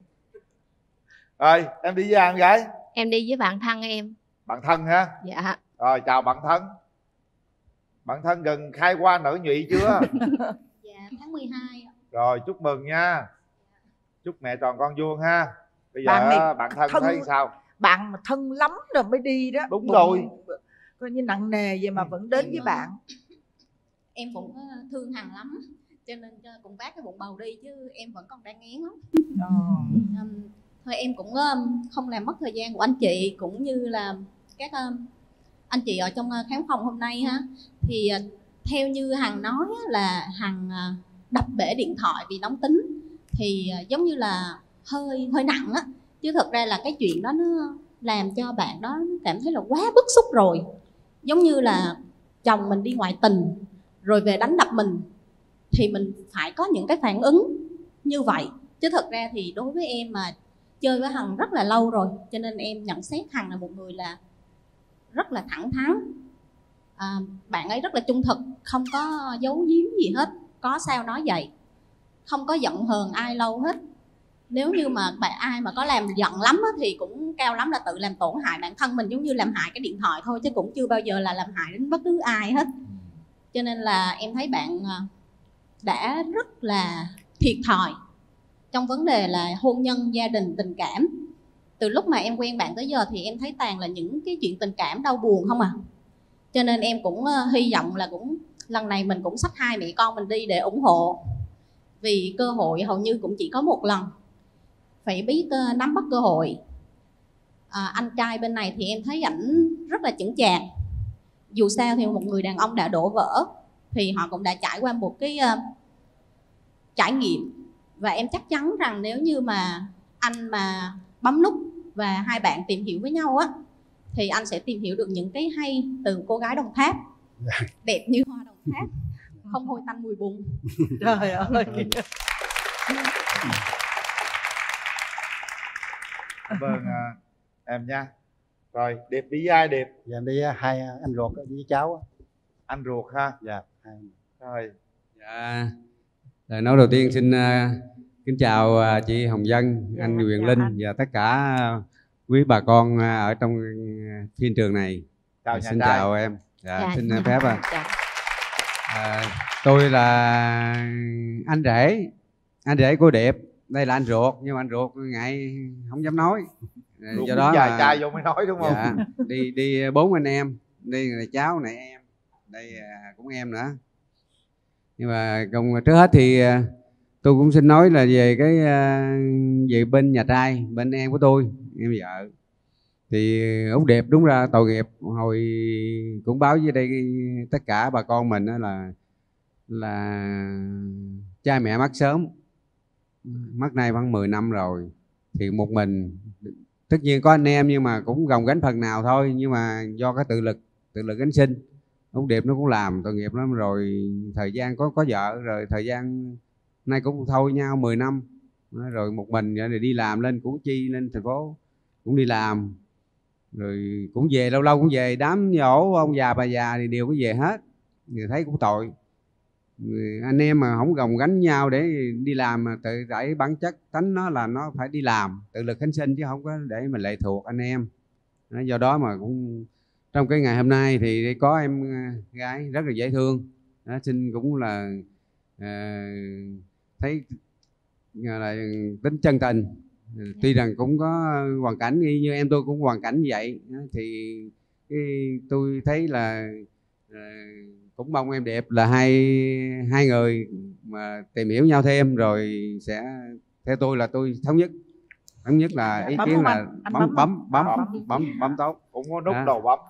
Rồi em đi với ai em gái? Em đi với bạn thân em. Bạn thân ha. Dạ. Rồi chào bạn thân. Bạn thân gần khai hoa nở nhụy chưa? Dạ tháng mười hai. Rồi chúc mừng nha. Chúc mẹ tròn con vuông ha. Bây giờ Bạn này bạn thân, thân- thấy sao? Bạn mà thân lắm rồi mới đi đó. Đúng Bụng- rồi. Coi như nặng nề vậy mà vẫn đến với bạn. Em cũng ờ, thương Hằng lắm, cho nên cho cũng vác cái bụng bầu đi chứ em vẫn còn đang ngén lắm. Ờ. Ừm, thôi em cũng um, không làm mất thời gian của anh chị cũng như là các um, anh chị ở trong uh, khán phòng hôm nay ha. Thì uh, theo như Hằng nói á, là Hằng uh, đập bể điện thoại vì nóng tính thì uh, giống như là hơi hơi nặng á, chứ thật ra là cái chuyện đó nó làm cho bạn đó cảm thấy là quá bức xúc rồi, giống như là chồng mình đi ngoại tình rồi về đánh đập mình thì mình phải có những cái phản ứng như vậy. Chứ thật ra thì đối với em mà chơi với Hằng rất là lâu rồi, cho nên em nhận xét Hằng là một người là rất là thẳng thắn. À, bạn ấy rất là trung thực, không có giấu giếm gì hết, có sao nói vậy, không có giận hờn ai lâu hết. Nếu như mà bạn ai mà có làm giận lắm á, thì cũng cao lắm là tự làm tổn hại bản thân mình, giống như làm hại cái điện thoại thôi, chứ cũng chưa bao giờ là làm hại đến bất cứ ai hết. Cho nên là em thấy bạn đã rất là thiệt thòi trong vấn đề là hôn nhân, gia đình, tình cảm. Từ lúc mà em quen bạn tới giờ thì em thấy toàn là những cái chuyện tình cảm đau buồn không à. Cho nên em cũng uh, hy vọng là cũng lần này mình cũng xách hai mẹ con mình đi để ủng hộ. Vì cơ hội hầu như cũng chỉ có một lần, phải biết uh, nắm bắt cơ hội. À, anh trai bên này thì em thấy ảnh rất là chững chạc. Dù sao thì một người đàn ông đã đổ vỡ thì họ cũng đã trải qua một cái uh, trải nghiệm. Và em chắc chắn rằng nếu như mà anh mà bấm nút và hai bạn tìm hiểu với nhau á, thì anh sẽ tìm hiểu được những cái hay từ cô gái Đồng Tháp, đẹp như hoa Đồng Tháp, không hôi tanh mùi bùn. Trời ơi. Vâng, à, em nha. Rồi, Điệp đi với ai Điệp? Dạ đi hai anh ruột với cháu. Anh ruột ha? Dạ. Rồi. Dạ. Lời nói đầu tiên xin uh, kính chào uh, chị Hồng Vân, anh Quyền Linh và tất cả uh, quý bà con uh, ở trong uh, phim trường này. Chào xin trai. chào em. Dạ, Dạ, xin dạ. phép à. À, tôi là anh rể, anh rể của Điệp. Đây là anh ruột, nhưng mà anh ruột ngại không dám nói. Ruột Do đó dài là trai vô mới nói đúng không? dạ, đi đi bốn anh em, đi là cháu này em, đây uh, cũng em nữa. Nhưng mà còn trước hết thì tôi cũng xin nói là về cái về bên nhà trai, bên em của tôi, em vợ thì Út Điệp đúng ra tội nghiệp. Hồi cũng báo với đây tất cả bà con mình đó là là cha mẹ mất sớm, mất nay khoảng mười năm rồi, thì một mình, tất nhiên có anh em nhưng mà cũng gồng gánh phần nào thôi, nhưng mà do cái tự lực tự lực gánh sinh. Út Điệp nó cũng làm tội nghiệp lắm rồi, thời gian có có vợ rồi, thời gian nay cũng thôi nhau mười năm rồi, một mình rồi đi làm lên Củ Chi, lên thành phố cũng đi làm, rồi cũng về, lâu lâu cũng về đám dỗ ông già bà già thì đều có về hết. Người thấy cũng tội, người, anh em mà không gồng gánh nhau để đi làm, mà tự tại bản chất tánh nó là nó phải đi làm tự lực gánh sinh, chứ không có để mà lệ thuộc anh em. Do đó mà cũng trong cái ngày hôm nay thì có em gái rất là dễ thương đó, xin cũng là à, thấy là tính chân tình. Tuy rằng cũng có hoàn cảnh y như em tôi cũng hoàn cảnh như vậy đó, thì cái tôi thấy là à, cũng mong em Điệp là hai hai người mà tìm hiểu nhau thêm rồi sẽ, theo tôi là tôi thống nhất thống nhất là ý Bấm kiến không là anh? Anh bấm bấm bấm không? bấm bấm bấm bấm tốt. Cũng có nút À. đầu bấm.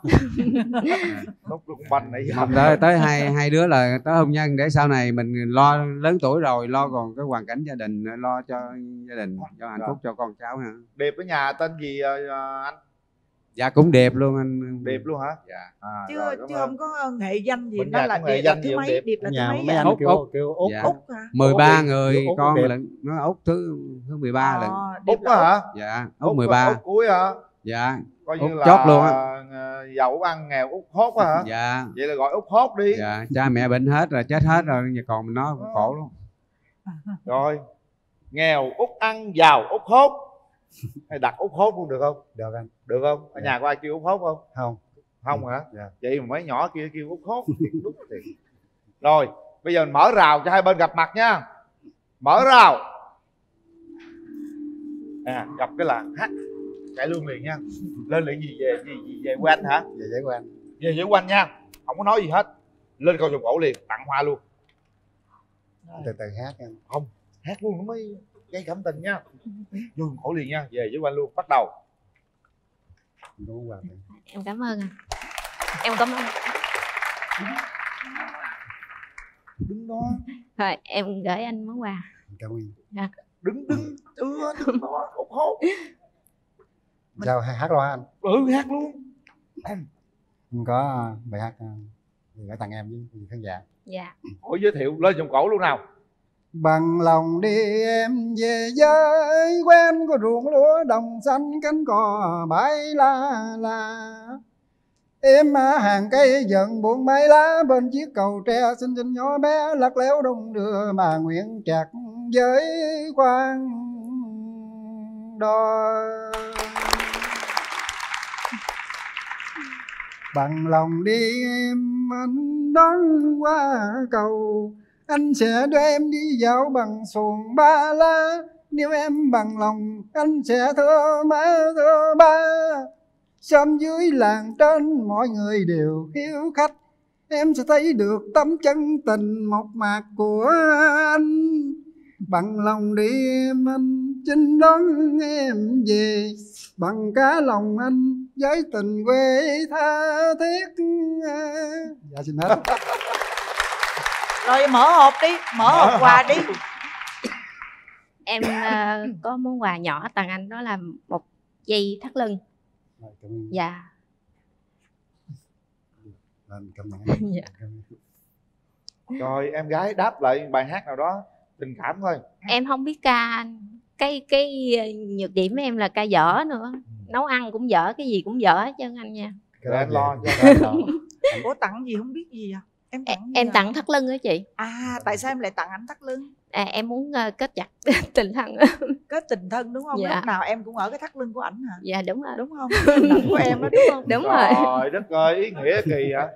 Nút con banh này. Mong tới tới hai hai đứa là tới hôn nhân, để sau này mình lo lớn tuổi rồi, lo còn cái hoàn cảnh gia đình, lo cho gia đình, cho hạnh phúc cho con cháu nữa. Điệp ở nhà tên gì uh, anh? Dạ cũng Điệp luôn anh. Điệp luôn hả? Dạ. À, Chứ rồi, chứ ơn. không có nghệ danh gì, Bên nó nhà là có nghệ Điệp là danh thứ gì không mấy, Điệp? Điệp là thứ Nhà mấy mấy vậy? anh Út, kêu Út. kêu Út. Dạ. Út hả? mười ba Út, người Út con Điệp. lận, nó Út thứ thứ mười ba lận. Ờ, Điệp Út là đó hả? Dạ, Út Út mười ba. Út cuối hả? Dạ. Coi Út như là chót luôn á. ờ, giàu ăn nghèo Út hốt á hả? Dạ. Vậy là gọi Út hốt đi. Dạ, cha mẹ bệnh hết rồi, chết hết rồi, giờ còn nó cũng khổ lắm. Rồi, nghèo Út ăn, giàu Út hốt. Hay đặt Út hốt luôn được không? Được anh. Được không? Ở Dạ. nhà có ai kêu Út hốt không? Không. Không hả? Dạ. Vậy mà mấy nhỏ kia kêu Út hốt. Đúng thiệt. Rồi, bây giờ mình mở rào cho hai bên gặp mặt nha. Mở rào. À, gặp cái là hát chạy luôn liền nha. Lên liền gì về gì, gì về của anh hả? Về giấy của anh. Về về của anh nha. Không có nói gì hết. Lên câu vòng cổ liền, tặng hoa luôn. Từ từ hát anh. Không, hát luôn nó mới gây cảm tình nha. Vô khổ liền nha, về với anh luôn, bắt đầu. Em cảm ơn anh. Em cảm ơn. Đứng đó. Thôi em gửi anh món quà. Cảm ơn. Dạ. Đứng đứng đưa đứng đó hốt hốt. Sao hát loa anh? Ừ hát luôn. Anh có bài hát gửi tặng em với khán giả. Dạ. Hỏi giới thiệu lên giọng cổ luôn nào. Bằng lòng đi em về với quen có ruộng lúa đồng xanh cánh cò bãi la la. Em hàng cây dần buông mái lá bên chiếc cầu tre xinh xinh nhỏ bé lắc léo đông đưa mà nguyện chặt với quan đo. Bằng lòng đi em anh đón qua cầu, anh sẽ đưa em đi dạo bằng xuồng ba lá. Nếu em bằng lòng anh sẽ thưa má thưa ba. Sớm dưới làng trên mọi người đều hiếu khách, em sẽ thấy được tấm chân tình mộc mạc của anh. Bằng lòng đi em anh xin đón em về, bằng cả lòng anh với tình quê tha thiết. Dạ xin hết. Rồi mở hộp đi, mở hộp quà đi. Em uh, có món quà nhỏ tặng anh, đó là một dây thắt lưng. Dạ. Cảm ơn anh. Dạ. Rồi em gái đáp lại bài hát nào đó tình cảm thôi. Em không biết ca anh. Cái cái nhược điểm của em là ca dở nữa. Nấu ăn cũng dở, cái gì cũng dở hết trơn anh nha. Rồi anh lo cho anh lo. Ủa tặng gì không biết gì à? Em tặng gì Em à? tặng thắt lưng đó chị. À tại sao em lại tặng anh thắt lưng? À, em muốn uh, kết chặt tình thân. Kết tình thân đúng không? Dạ. Lúc nào em cũng ở cái thắt lưng của ảnh hả? Dạ đúng rồi. Đúng không? Hình ảnh của em đó đúng không? Đúng Trời rồi. Trời đất ơi, ý nghĩa kỳ vậy.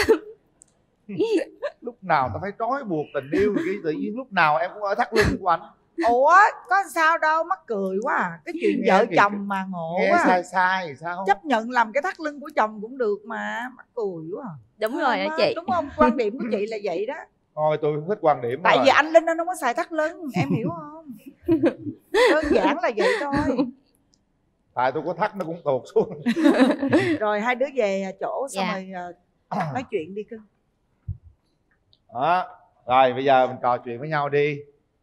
Lúc nào ta phải trói buộc tình yêu thì tự nhiên lúc nào em cũng ở thắt lưng của anh. Ủa có sao đâu, mắc cười quá à. Cái chuyện Nghe vợ kỳ- chồng mà ngộ nghe quá à. sai sai thì sao? Chấp nhận làm cái thắt lưng của chồng cũng được mà. Mắc cười quá à. Đúng Phải rồi không hả á? chị? Đúng không? Quan điểm của chị là vậy đó. Thôi tôi không thích quan điểm Tại rồi. vì anh Linh anh không có xài thắt lưng, em hiểu không? Đơn giản là vậy thôi. Tại tôi có thắt nó cũng tuột xuống. Rồi hai đứa về chỗ xong Dạ. rồi uh, nói chuyện đi cưng. Đó. Rồi bây giờ mình trò chuyện với nhau đi.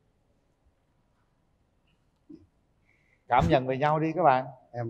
Cảm nhận về nhau đi các bạn. Em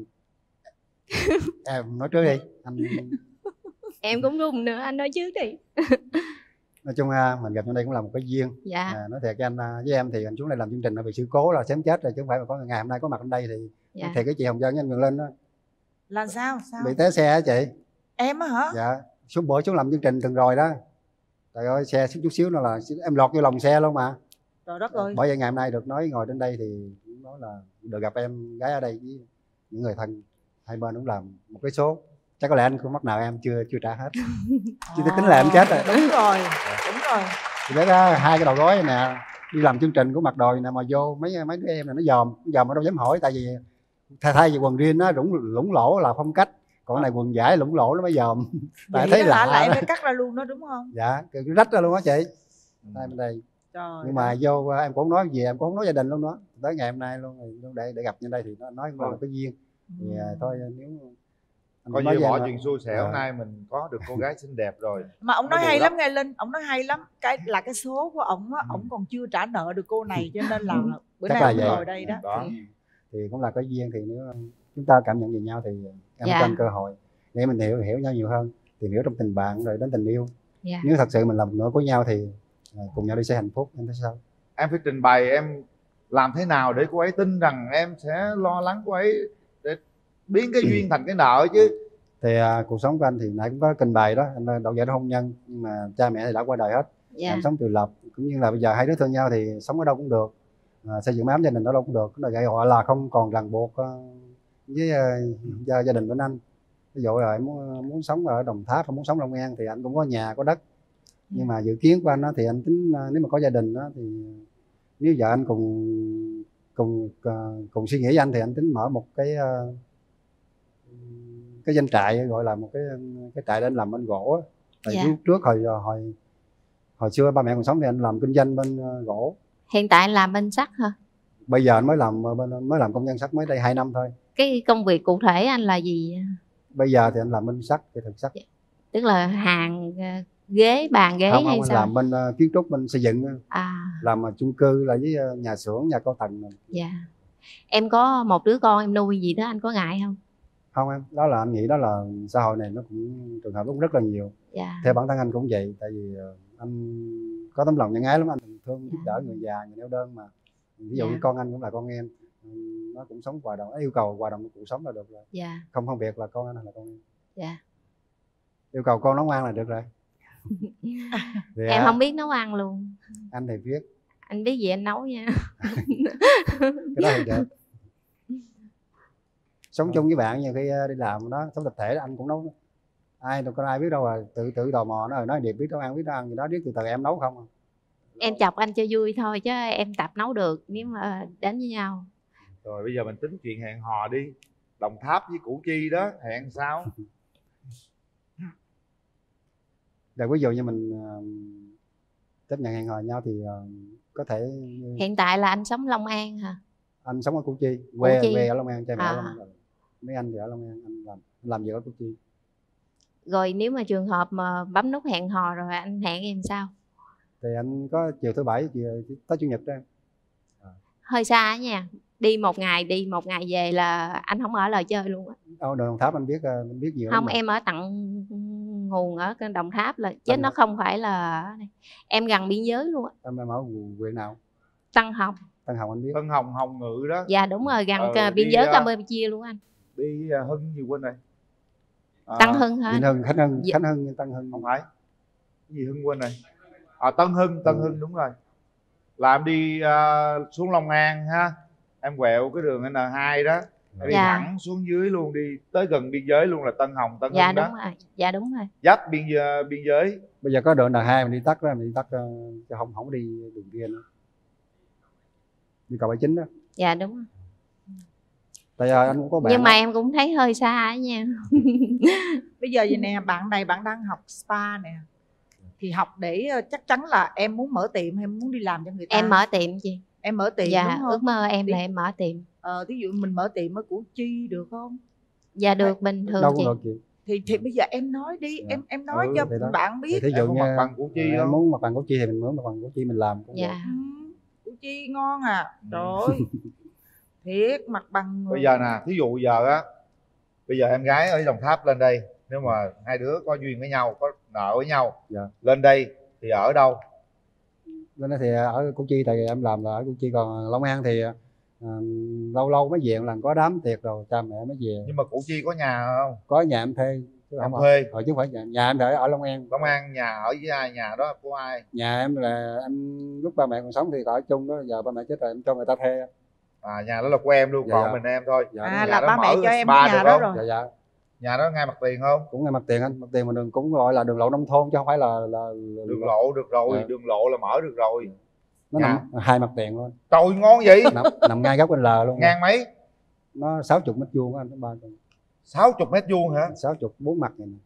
em nói trước đi anh. Em cũng run nữa, anh nói trước đi. Nói chung à, mình gặp nhau đây cũng là một cái duyên. Dạ. À, nói thiệt với anh à, với em thì anh xuống đây làm chương trình là vì sự cố là sớm chết rồi, chứ không phải mà có ngày hôm nay có mặt ở đây thì Dạ. thì cái chị Hồng Vân với anh Quyền Linh đó Là sao? Sao? bị té xe á chị. Em á hả? Dạ, xuống bữa xuống làm chương trình từng rồi đó. Trời ơi xe chút xíu nữa là em lọt vô lòng xe luôn mà. Trời đất ơi. Bởi vậy ngày hôm nay được nói ngồi trên đây thì cũng nói là được gặp em gái ở đây với những người thân hai bên cũng làm một cái số. Chắc có lẽ anh cũng mắc nợ em chưa chưa trả hết. Chứ tôi tính là em chết rồi. Đúng rồi, đúng rồi. Thì đấy đó, hai cái đầu gối nè, đi làm chương trình của mặt đồi nè mà vô mấy mấy đứa em này nó dòm, nó dòm mà đâu dám hỏi, tại vì thay thay vì quần jean nó lũng lũng lỗ là phong cách, còn cái này quần vải lũng lỗ nó mới dòm. Tại thấy lạ là em đó. phải cắt ra luôn đó đúng không? Dạ, cái rách ra luôn á chị. Đây bên đây. Trời Nhưng mà vô em cũng không nói gì, em cũng không nói gia đình luôn đó. Tới ngày hôm nay luôn để để gặp như đây thì nó nói cũng là một cái duyên. Thì à, thôi nếu anh Coi nói như với bỏ em chuyện xui xẻo à. nay mình có được cô gái xinh đẹp rồi. Mà ông Nó nói bù hay đắp. lắm nghe Linh, ông nói hay lắm. Cái là cái số của ông á, ông còn chưa trả nợ được cô này cho nên là bữa Chắc nay là ông vậy. ngồi đây đó. Đó. Thì cũng là cái duyên, thì nếu chúng ta cảm nhận về nhau thì em Dạ. cho anh cơ hội để mình hiểu hiểu nhau nhiều hơn, tìm hiểu trong tình bạn rồi đến tình yêu. Dạ. Nếu thật sự mình làm một nửa của nhau thì à, cùng nhau đi xây hạnh phúc, em thấy sao? Em phải trình bày em làm thế nào để cô ấy tin rằng em sẽ lo lắng cô ấy để biến cái duyên thành cái nợ chứ. Thì à, cuộc sống của anh thì nãy cũng có trình bày đó, anh đậu vợ hôn nhân nhưng mà cha mẹ thì đã qua đời hết. Dạ. Em sống tự lập, cũng như là bây giờ hai đứa thương nhau thì sống ở đâu cũng được, à, xây dựng mái ấm gia đình ở đâu cũng được, là gọi là không còn ràng buộc uh, với uh, gia, gia đình bên anh. Ví dụ là em muốn, muốn sống ở Đồng Tháp, không muốn sống Long An thì anh cũng có nhà có đất. Nhưng mà dự kiến của anh đó, thì anh tính uh, nếu mà có gia đình đó, thì nếu vợ anh cùng cùng uh, cùng suy nghĩ với anh thì anh tính mở một cái uh, cái doanh trại, gọi là một cái cái trại để anh làm bên gỗ á. Tại Dạ. lúc trước hồi hồi hồi xưa ba mẹ còn sống thì anh làm kinh doanh bên uh, gỗ. Hiện tại làm bên sắt hả? Bây giờ anh mới làm mới làm công nhân sắt mới đây hai năm thôi. Cái công việc cụ thể anh là gì? Bây giờ thì anh làm bên sắt, kỹ thuật sắt. Tức là hàng ghế, bàn ghế Không, hay không, anh sao? làm bên uh, kiến trúc, bên xây dựng. À. Làm uh, chung cư là với uh, nhà xưởng, nhà cao tầng. Dạ. Em có một đứa con em nuôi gì đó, anh có ngại không? Không em, đó là anh nghĩ đó là xã hội này nó cũng trường hợp cũng rất là nhiều. Dạ. Theo bản thân anh cũng vậy, tại vì uh, anh có tấm lòng nhân ái lắm, anh thương giúp đỡ người già, người neo đơn mà. Ví dụ Dạ. như con anh cũng là con em, nó cũng sống hòa đồng, yêu cầu hòa đồng cuộc sống là được rồi. Dạ. Không phân biệt là con anh hay là con em. Dạ. Yêu cầu con nấu ăn là được rồi. Thì, Em à, không biết nấu ăn luôn. anh thì biết. Anh biết gì anh nấu nha. Cái đó thì được. Sống chung với bạn nhiều khi đi làm đó, sống tập thể đó, anh cũng nấu. Ai đâu có ai biết đâu à, tự tự tò mò nó rồi nói Điệp biết nấu ăn, biết nấu ăn gì đó, biết từ từ em nấu không à. Em chọc anh cho vui thôi chứ em tập nấu được nếu mà đến với nhau. Rồi bây giờ mình tính chuyện hẹn hò đi. Đồng Tháp với Củ Chi đó hẹn sao? Rồi ví dụ như mình uh, chấp nhận hẹn hò nhau thì uh, có thể Hiện tại là anh sống Long An hả? anh sống ở Củ Chi, quê Chi. quê ở Long An, cha mẹ À. ở Long An. Mấy anh thì ở Long An, anh làm anh làm việc ở Củ Chi. Rồi nếu mà trường hợp mà bấm nút hẹn hò rồi anh hẹn em sao? Thì anh có chiều thứ bảy, chiều tới chủ nhật đó. Hơi xa nha. Đi một ngày đi một ngày về là anh không ở lại chơi luôn á. Ở Đồng Tháp anh biết anh biết nhiều lắm Không, mà. em ở tận nguồn ở cái Đồng Tháp là chứ Anh nó ở- không phải là em gần biên giới luôn á. Em em ở huyện nào? Tân Hồng. Tân Hồng anh biết. Tân Hồng, Hồng Ngự đó. Dạ đúng rồi, gần Ờ, uh, biên đi, giới uh, Campuchia luôn anh. Đi uh, Hưng gì quên rồi. À, Tân Hưng hả? Vĩnh Hưng, Khánh Hưng, Dạ. Khánh Hưng, Tân Hưng. Không phải. Cái gì Hưng quên rồi. À, Tân Hưng, Tân Ừ. Hưng đúng rồi. Là em đi uh, xuống Long An ha. Em quẹo cái đường N hai đó. Em đi Dạ. thẳng xuống dưới luôn, đi tới gần biên giới luôn là Tân Hồng, Tân Dạ Hưng đúng đó. rồi. Dạ đúng rồi. Giáp biên giới, biên giới. Bây giờ có đường N hai mình đi tắt đó, mình đi tắt uh, chứ không không đi đường kia nữa. Đi cầu Bảy Chính đó. Dạ đúng rồi. Tại giờ anh cũng có bạn. Nhưng mà đó. em cũng thấy hơi xa á nha. Bây giờ vậy nè, bạn này bạn đang học spa nè, thì học để ờ, chắc chắn là em muốn mở tiệm hay muốn đi làm cho người ta? Em mở tiệm chị. Em mở tiệm Dạ, đúng không? ước mơ em Đi- là em mở tiệm. Ờ, ví dụ mình mở tiệm ở Củ Chi được không? Dạ được, bình thường Đâu chị. cũng được chị. Thì thì bây giờ em nói đi, em em nói Ừ, cho thì đó. bạn biết. Thì thí dụ Em có như mặt bằng Củ Chi ờ, em không? muốn mặt bằng Củ Chi thì mình muốn mặt bằng Củ Chi mình làm cũng được. Dạ. Ừ, Củ Chi ngon à. Trời ơi. Thiệt mặt bằng. Bây giờ nè, thí dụ giờ á, bây giờ em gái ở Đồng Tháp lên đây, nếu mà hai đứa có duyên với nhau, có nợ với nhau, Dạ. lên đây thì ở đâu? Nên đó thì ở Củ Chi tại vì em làm là ở Củ Chi, còn Long An thì ờ, lâu lâu mới về một lần, có đám tiệc rồi cha mẹ mới về. Nhưng mà Củ Chi có nhà không? Có nhà em thuê chứ Em không thuê. Ở, chứ không phải nhà, nhà em ở ở Long An. Long An nhà ở với ai? Nhà đó của ai? Nhà em là em lúc ba mẹ còn sống thì ở chung đó, giờ ba mẹ chết rồi em cho người ta thuê. À, nhà đó là của em luôn, Dạ, còn dạ. mình em thôi. Dạ, À, Nhà là đó ba mẹ mở cho em spa cái nhà được đó không? rồi. Dạ dạ. Nhà đó ngay mặt tiền không? Cũng ngay mặt tiền anh, mặt tiền mà đường cũng gọi là đường lộ nông thôn chứ không phải là là, là Đường lộ được rồi, Dạ. đường lộ là mở được rồi. nó Nhà. nằm hai mặt tiền luôn. Trời ngon vậy. nằm, nằm ngay góc bên L luôn. Ngang mấy? Nó sáu mươi mét vuông anh, ba sáu mươi mét vuông hả? sáu mươi bốn mặt này nè.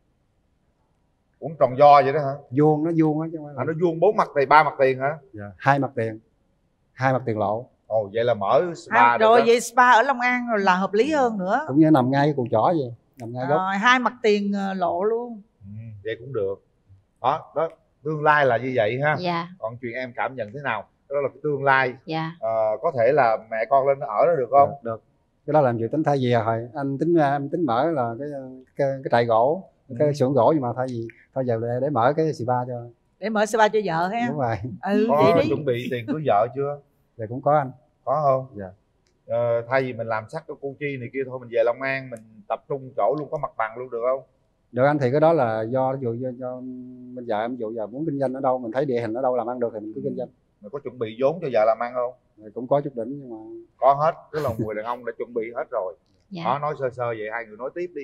Cũng tròn do vậy đó hả? Vuông, nó vuông á chứ không phải là... À, nó vuông bốn mặt tiền, ba mặt tiền hả? Dạ, hai mặt tiền, hai mặt tiền lộ. Ồ, vậy là mở spa À, được rồi đó. vậy spa ở Long An rồi là hợp lý hơn nữa. Cũng như nằm ngay cái cù chỏ vậy, nằm ngay góc. Rồi hai mặt tiền ờ, lộ luôn. Ừ, vậy cũng được. Đó, đó, tương lai là như vậy ha. Dạ. Còn chuyện em cảm nhận thế nào? Đó là cái tương lai. Dạ. Ờ, có thể là mẹ con lên ở đó được không? Được, được. Cái đó làm gì tính thay vì hồi anh tính em tính mở là cái cái, cái trại gỗ, cái Ừ. xưởng gỗ, nhưng mà thay vì thôi giờ để, để mở cái spa cho. Để mở spa cho vợ ha. Đúng rồi. Ừ, Có vậy đi. chuẩn bị tiền cưới vợ chưa? Thì cũng có anh. Có không? Dạ. Ờ, thay vì mình làm sắt ở Củ Chi này kia thôi, mình về Long An mình tập trung chỗ luôn, có mặt bằng luôn được không? Được anh, thì cái đó là do ví dụ do, do bên vợ em, ví dụ giờ muốn kinh doanh ở đâu, mình thấy địa hình ở đâu làm ăn được thì mình cứ kinh doanh. Mình có chuẩn bị vốn cho vợ làm ăn không? Rồi cũng có chút đỉnh nhưng mà Có hết, tức là người đàn ông đã chuẩn bị hết rồi. Dạ. Đó, nói sơ sơ vậy, hai người nói tiếp đi.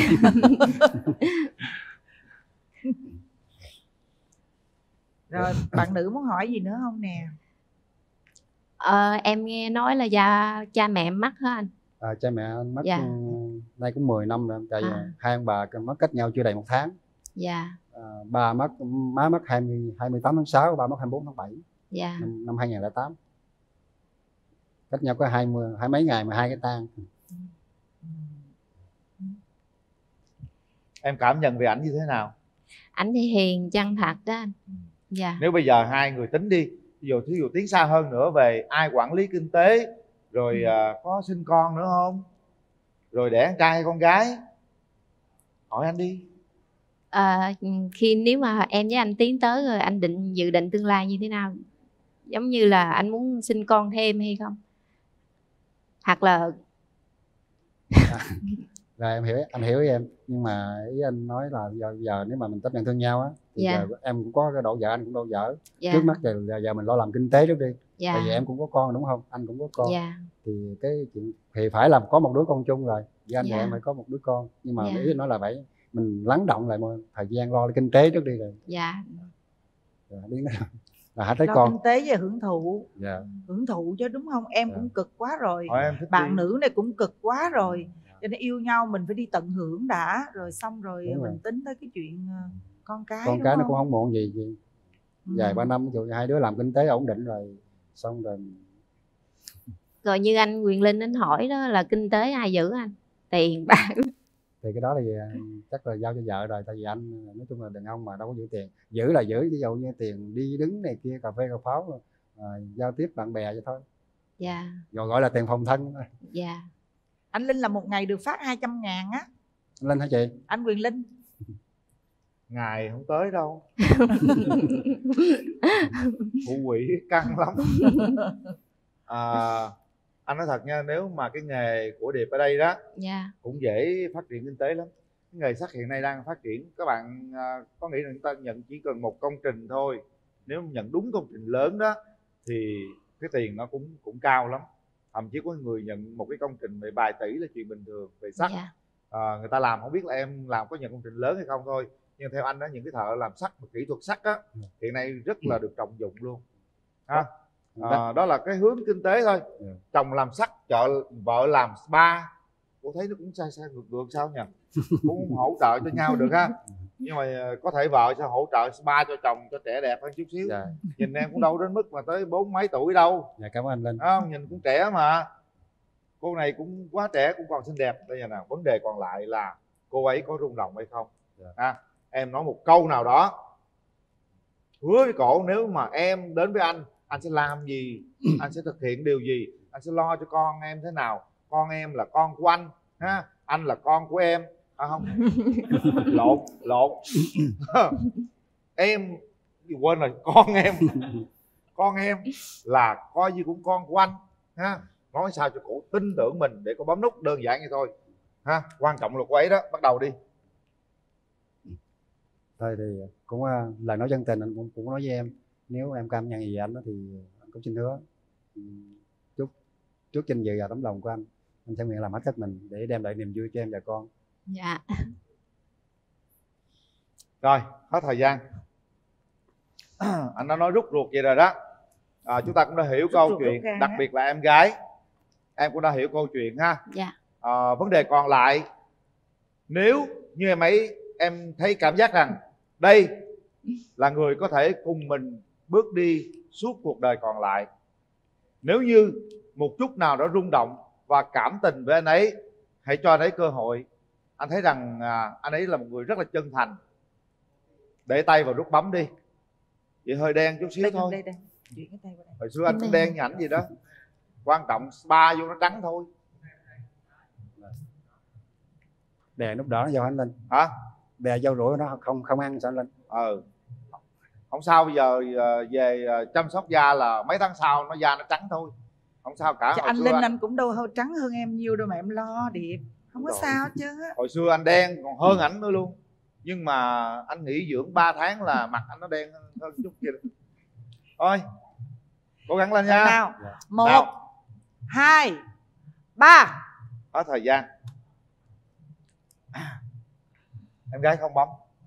Rồi bạn nữ muốn hỏi gì nữa không nè? Ờ, em nghe nói là gia cha mẹ em mất hả anh? à, cha mẹ anh mất Dạ. ừ, nay cũng mười năm rồi, tại vì À. hai ông bà mất cách nhau chưa đầy một tháng. Dạ. À, ba mất má mất hai mươi, hai mươi tám tháng sáu, ba mất hai mươi bốn tháng bảy Dạ. năm, năm hai nghìn lẻ tám. cách nhau có hai mươi hai mấy ngày mà hai cái tang. Em cảm nhận về ảnh như thế nào? Ảnh thì hiền chân thật đó anh. Dạ. Nếu bây giờ hai người tính đi, ví dụ thí dụ tiến xa hơn nữa về ai quản lý kinh tế, rồi ừ. à, có sinh con nữa không, rồi đẻ con trai hay con gái, hỏi anh đi. À, khi nếu mà em với anh tiến tới rồi, anh định dự định tương lai như thế nào? Giống như là anh muốn sinh con thêm hay không? Hoặc là à, rồi em hiểu, anh hiểu em, nhưng mà ý anh nói là giờ, giờ nếu mà mình chấp nhận thương nhau á thì dạ. giờ em cũng có cái độ vợ, anh cũng độ vợ. Dạ. Trước mắt giờ, giờ giờ mình lo làm kinh tế trước đi. Dạ. Tại vì em cũng có con đúng không, anh cũng có con. Dạ. Thì cái chuyện thì phải làm có một đứa con chung rồi, với anh dạ. thì em phải có một đứa con, nhưng mà dạ. ý nó là phải mình lắng động lại một thời gian lo kinh tế trước đi rồi. Dạ. Rồi đến đó là hãy thấy lo con kinh tế và hưởng thụ. Dạ. Hưởng thụ chứ đúng không, em dạ. cũng cực quá rồi. Hỏi bạn nữ này cũng cực quá rồi, cho nên yêu nhau mình phải đi tận hưởng đã, rồi xong rồi đúng mình rồi. Tính tới cái chuyện con cái. Con cái không? Nó cũng không muộn gì, gì. Ừ. Vài ba năm ví hai đứa làm kinh tế ổn định rồi xong rồi. Rồi như anh Quyền Linh anh hỏi đó là kinh tế ai giữ anh? Tiền bạc. Thì cái đó thì chắc là giao cho vợ rồi, tại vì anh nói chung là đàn ông mà đâu có giữ tiền. Giữ là giữ, ví dụ như tiền đi đứng này kia, cà phê cà pháo, à, giao tiếp bạn bè vậy thôi. Dạ. Rồi gọi là tiền phòng thân. Dạ. Anh Linh là một ngày được phát hai trăm ngàn á. Anh Linh hả chị? Anh Quyền Linh. Ngày không tới đâu. Phụ quỷ căng lắm. À, anh nói thật nha, nếu mà cái nghề của Điệp ở đây đó yeah. cũng dễ phát triển kinh tế lắm. Cái nghề sắt hiện nay đang phát triển. Các bạn à, có nghĩ là chúng ta nhận chỉ cần một công trình thôi, nếu nhận đúng công trình lớn đó thì cái tiền nó cũng cũng cao lắm. Thậm chí có người nhận một cái công trình về vài tỷ là chuyện bình thường về sắt. Yeah. À, người ta làm không biết là em làm có nhận công trình lớn hay không thôi, nhưng theo anh đó, những cái thợ làm sắt và kỹ thuật sắt á hiện nay rất là được trọng dụng luôn. Ha? À, đó là cái hướng kinh tế thôi. Yeah. Chồng làm sắt, chợ vợ làm spa, cô thấy nó cũng sai sai ngược ngược sao nhỉ? Cũng hỗ trợ cho nhau được ha. Nhưng mà có thể vợ sẽ hỗ trợ spa cho chồng cho trẻ đẹp hơn chút xíu. Yeah. Nhìn em cũng đâu đến mức mà tới bốn mấy tuổi đâu. Dạ, cảm ơn anh Linh. À, nhìn cũng trẻ mà. Cô này cũng quá trẻ cũng còn xinh đẹp. Bây giờ nào vấn đề còn lại là cô ấy có rung động hay không. Yeah. À, em nói một câu nào đó hứa với cổ, nếu mà em đến với anh, anh sẽ làm gì, anh sẽ thực hiện điều gì, anh sẽ lo cho con em thế nào. Con em là con của anh ha, anh là con của em. À không, lộn lộn em quên rồi, con em con em là coi như cũng con của anh ha. Nói sao cho cổ tin tưởng mình để cô bấm nút, đơn giản vậy thôi ha. Quan trọng là cô ấy đó, bắt đầu đi. Thôi thì cũng uh, lời nói chân tình anh cũng cũng nói với em, nếu em cảm nhận gì anh đó thì anh cũng xin hứa chúc trước danh dự và tấm lòng của anh, anh sẽ nguyện làm hết sức mình để đem lại niềm vui cho em và con. Dạ. Rồi, hết thời gian. Anh đã nói rút ruột vậy rồi đó. À, chúng ta cũng đã hiểu rút câu chuyện, đặc biệt là em gái, em cũng đã hiểu câu chuyện ha. Dạ. À, vấn đề còn lại, nếu như em ấy em thấy cảm giác rằng đây là người có thể cùng mình bước đi suốt cuộc đời còn lại, nếu như một chút nào đó rung động và cảm tình với anh ấy, hãy cho anh ấy cơ hội. Anh thấy rằng à, anh ấy là một người rất là chân thành. Để tay vào nút bấm đi. Vậy hơi đen chút xíu đây, thôi đây, đây. Cái tay vào đây. Hồi xưa anh cũng đen như ảnh gì đó. Quan trọng spa vô nó trắng thôi. Đè lúc đó nó vô anh Linh. Hả? Đè dâu rủi nó không không ăn sao anh Linh? Ừ. Không sao, bây giờ về chăm sóc da là mấy tháng sau nó da nó trắng thôi. Không sao cả. Anh Linh anh... anh cũng đâu hơi trắng hơn em nhiều đâu mà em lo Điệp. Không có sao chứ. Hồi xưa anh đen còn hơn ảnh nữa luôn. Nhưng mà anh nghỉ dưỡng ba tháng là mặt anh nó đen hơn chút kia. Thôi, cố gắng lên nha. Nào, một, nào. hai, ba. Hết thời gian. Em gái không bấm.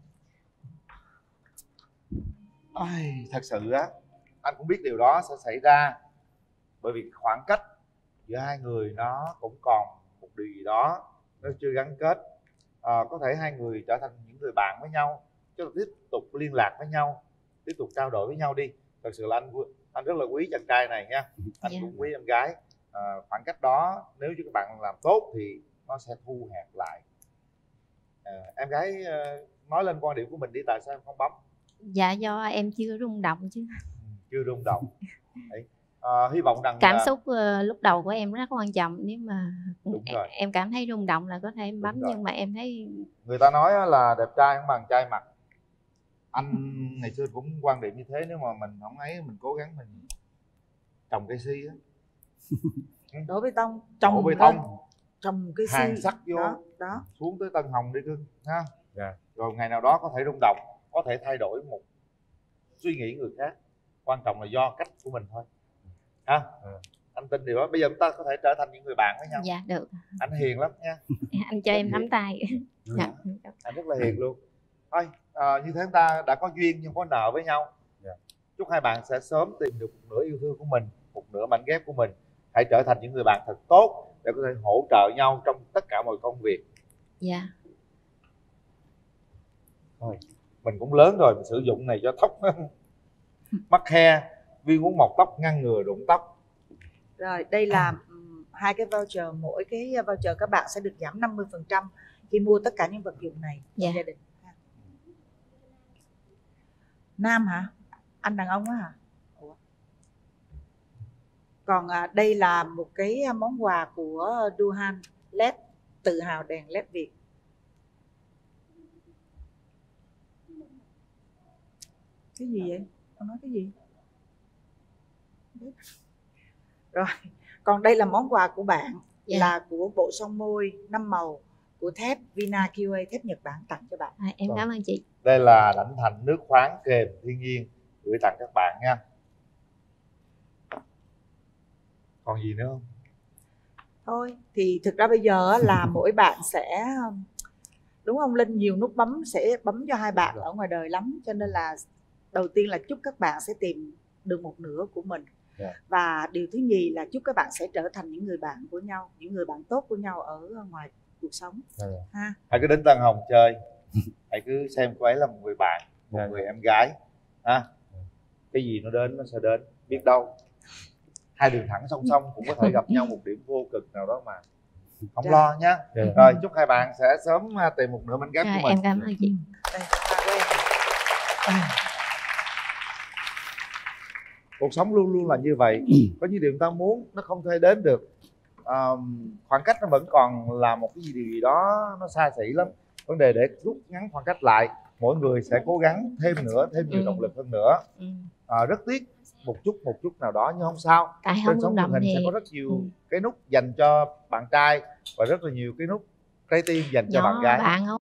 Ôi, thật sự á, anh cũng biết điều đó sẽ xảy ra. Bởi vì khoảng cách giữa hai người nó cũng còn một điều gì đó nó chưa gắn kết. À, có thể hai người trở thành những người bạn với nhau, chứ tiếp tục liên lạc với nhau, tiếp tục trao đổi với nhau đi. Thật sự là anh anh rất là quý chàng trai này nha. Anh yeah. cũng quý em gái. à, khoảng cách đó nếu như các bạn làm tốt thì nó sẽ thu hẹp lại. à, em gái uh, nói lên quan điểm của mình đi, tại sao em không bấm? Dạ do em chưa rung động chứ. Chưa rung động. Đấy. À, hy vọng rằng cảm là... xúc uh, lúc đầu của em rất quan trọng, nếu mà Đúng rồi. em cảm thấy rung động là có thể em bấm, nhưng mà em thấy người ta nói là đẹp trai không bằng trai mặt. Anh ngày xưa cũng quan điểm như thế, nếu mà mình không ấy mình cố gắng mình trồng cây si á, đổ bê tông, trồng đổ bê tông, trồng cây si, hàng sắt vô đó, đó xuống tới Tân Hồng đi cưng ha. Yeah. Rồi ngày nào đó có thể rung động, có thể thay đổi một suy nghĩ người khác, quan trọng là do cách của mình thôi ha. Yeah. Anh tin điều đó. Bây giờ chúng ta có thể trở thành những người bạn với nhau. Dạ được. Anh hiền lắm nha. Anh cho em nắm tay. Dạ. Anh rất là hiền luôn. Thôi à, như thế chúng ta đã có duyên nhưng có nợ với nhau. Yeah. Chúc hai bạn sẽ sớm tìm được một nửa yêu thương của mình, một nửa mảnh ghép của mình. Hãy trở thành những người bạn thật tốt để có thể hỗ trợ nhau trong tất cả mọi công việc. Dạ. Thôi, mình cũng lớn rồi, mình sử dụng này cho tóc mắc khe, viên uống mọc tóc ngăn ngừa rụng tóc. Rồi đây là hai cái voucher, mỗi cái voucher các bạn sẽ được giảm năm mươi phần trăm khi mua tất cả những vật dụng này trong yeah. gia đình. Nam hả? Anh đàn ông á hả? Ủa? Còn à, đây là một cái món quà của Duhan led, tự hào đèn led Việt. Cái gì vậy? Con nói cái gì? Rồi, còn đây là món quà của bạn, yeah. là của bộ son môi năm màu của thép Vina quy a, thép Nhật Bản tặng cho bạn. À, em cảm ơn chị. Đây là lãnh thành nước khoáng kềm thiên nhiên gửi tặng các bạn nha. Còn gì nữa không? Thôi thì thực ra bây giờ là mỗi bạn sẽ, đúng không Linh, nhiều nút bấm sẽ bấm cho hai bạn ở ngoài đời lắm, cho nên là đầu tiên là chúc các bạn sẽ tìm được một nửa của mình. Yeah. Và điều thứ nhì là chúc các bạn sẽ trở thành những người bạn của nhau, những người bạn tốt của nhau ở ngoài cuộc sống. Yeah. Ha. Hãy cứ đến Tân Hồng chơi, hãy cứ xem cô ấy là một người bạn, một yeah. người em gái. Ha. Cái gì nó đến nó sẽ đến, biết đâu hai đường thẳng song song cũng có thể gặp nhau một điểm vô cực nào đó mà không yeah. lo nhá. Yeah. Rồi chúc hai bạn sẽ sớm tìm một nửa mảnh ghép của mình. Em cảm ơn chị. Đây, cuộc sống luôn luôn là như vậy, có những điều người ta muốn nó không thể đến được, à, khoảng cách nó vẫn còn là một cái gì điều gì đó nó xa xỉ lắm. Vấn đề để rút ngắn khoảng cách lại, mỗi người sẽ cố gắng thêm nữa, thêm nhiều động lực hơn nữa. À, rất tiếc một chút một chút nào đó nhưng không sao. Trên sóng truyền hình thì... sẽ có rất nhiều ừ. cái nút dành cho bạn trai và rất là nhiều cái nút trái tim dành cho nhỏ bạn gái. Bạn không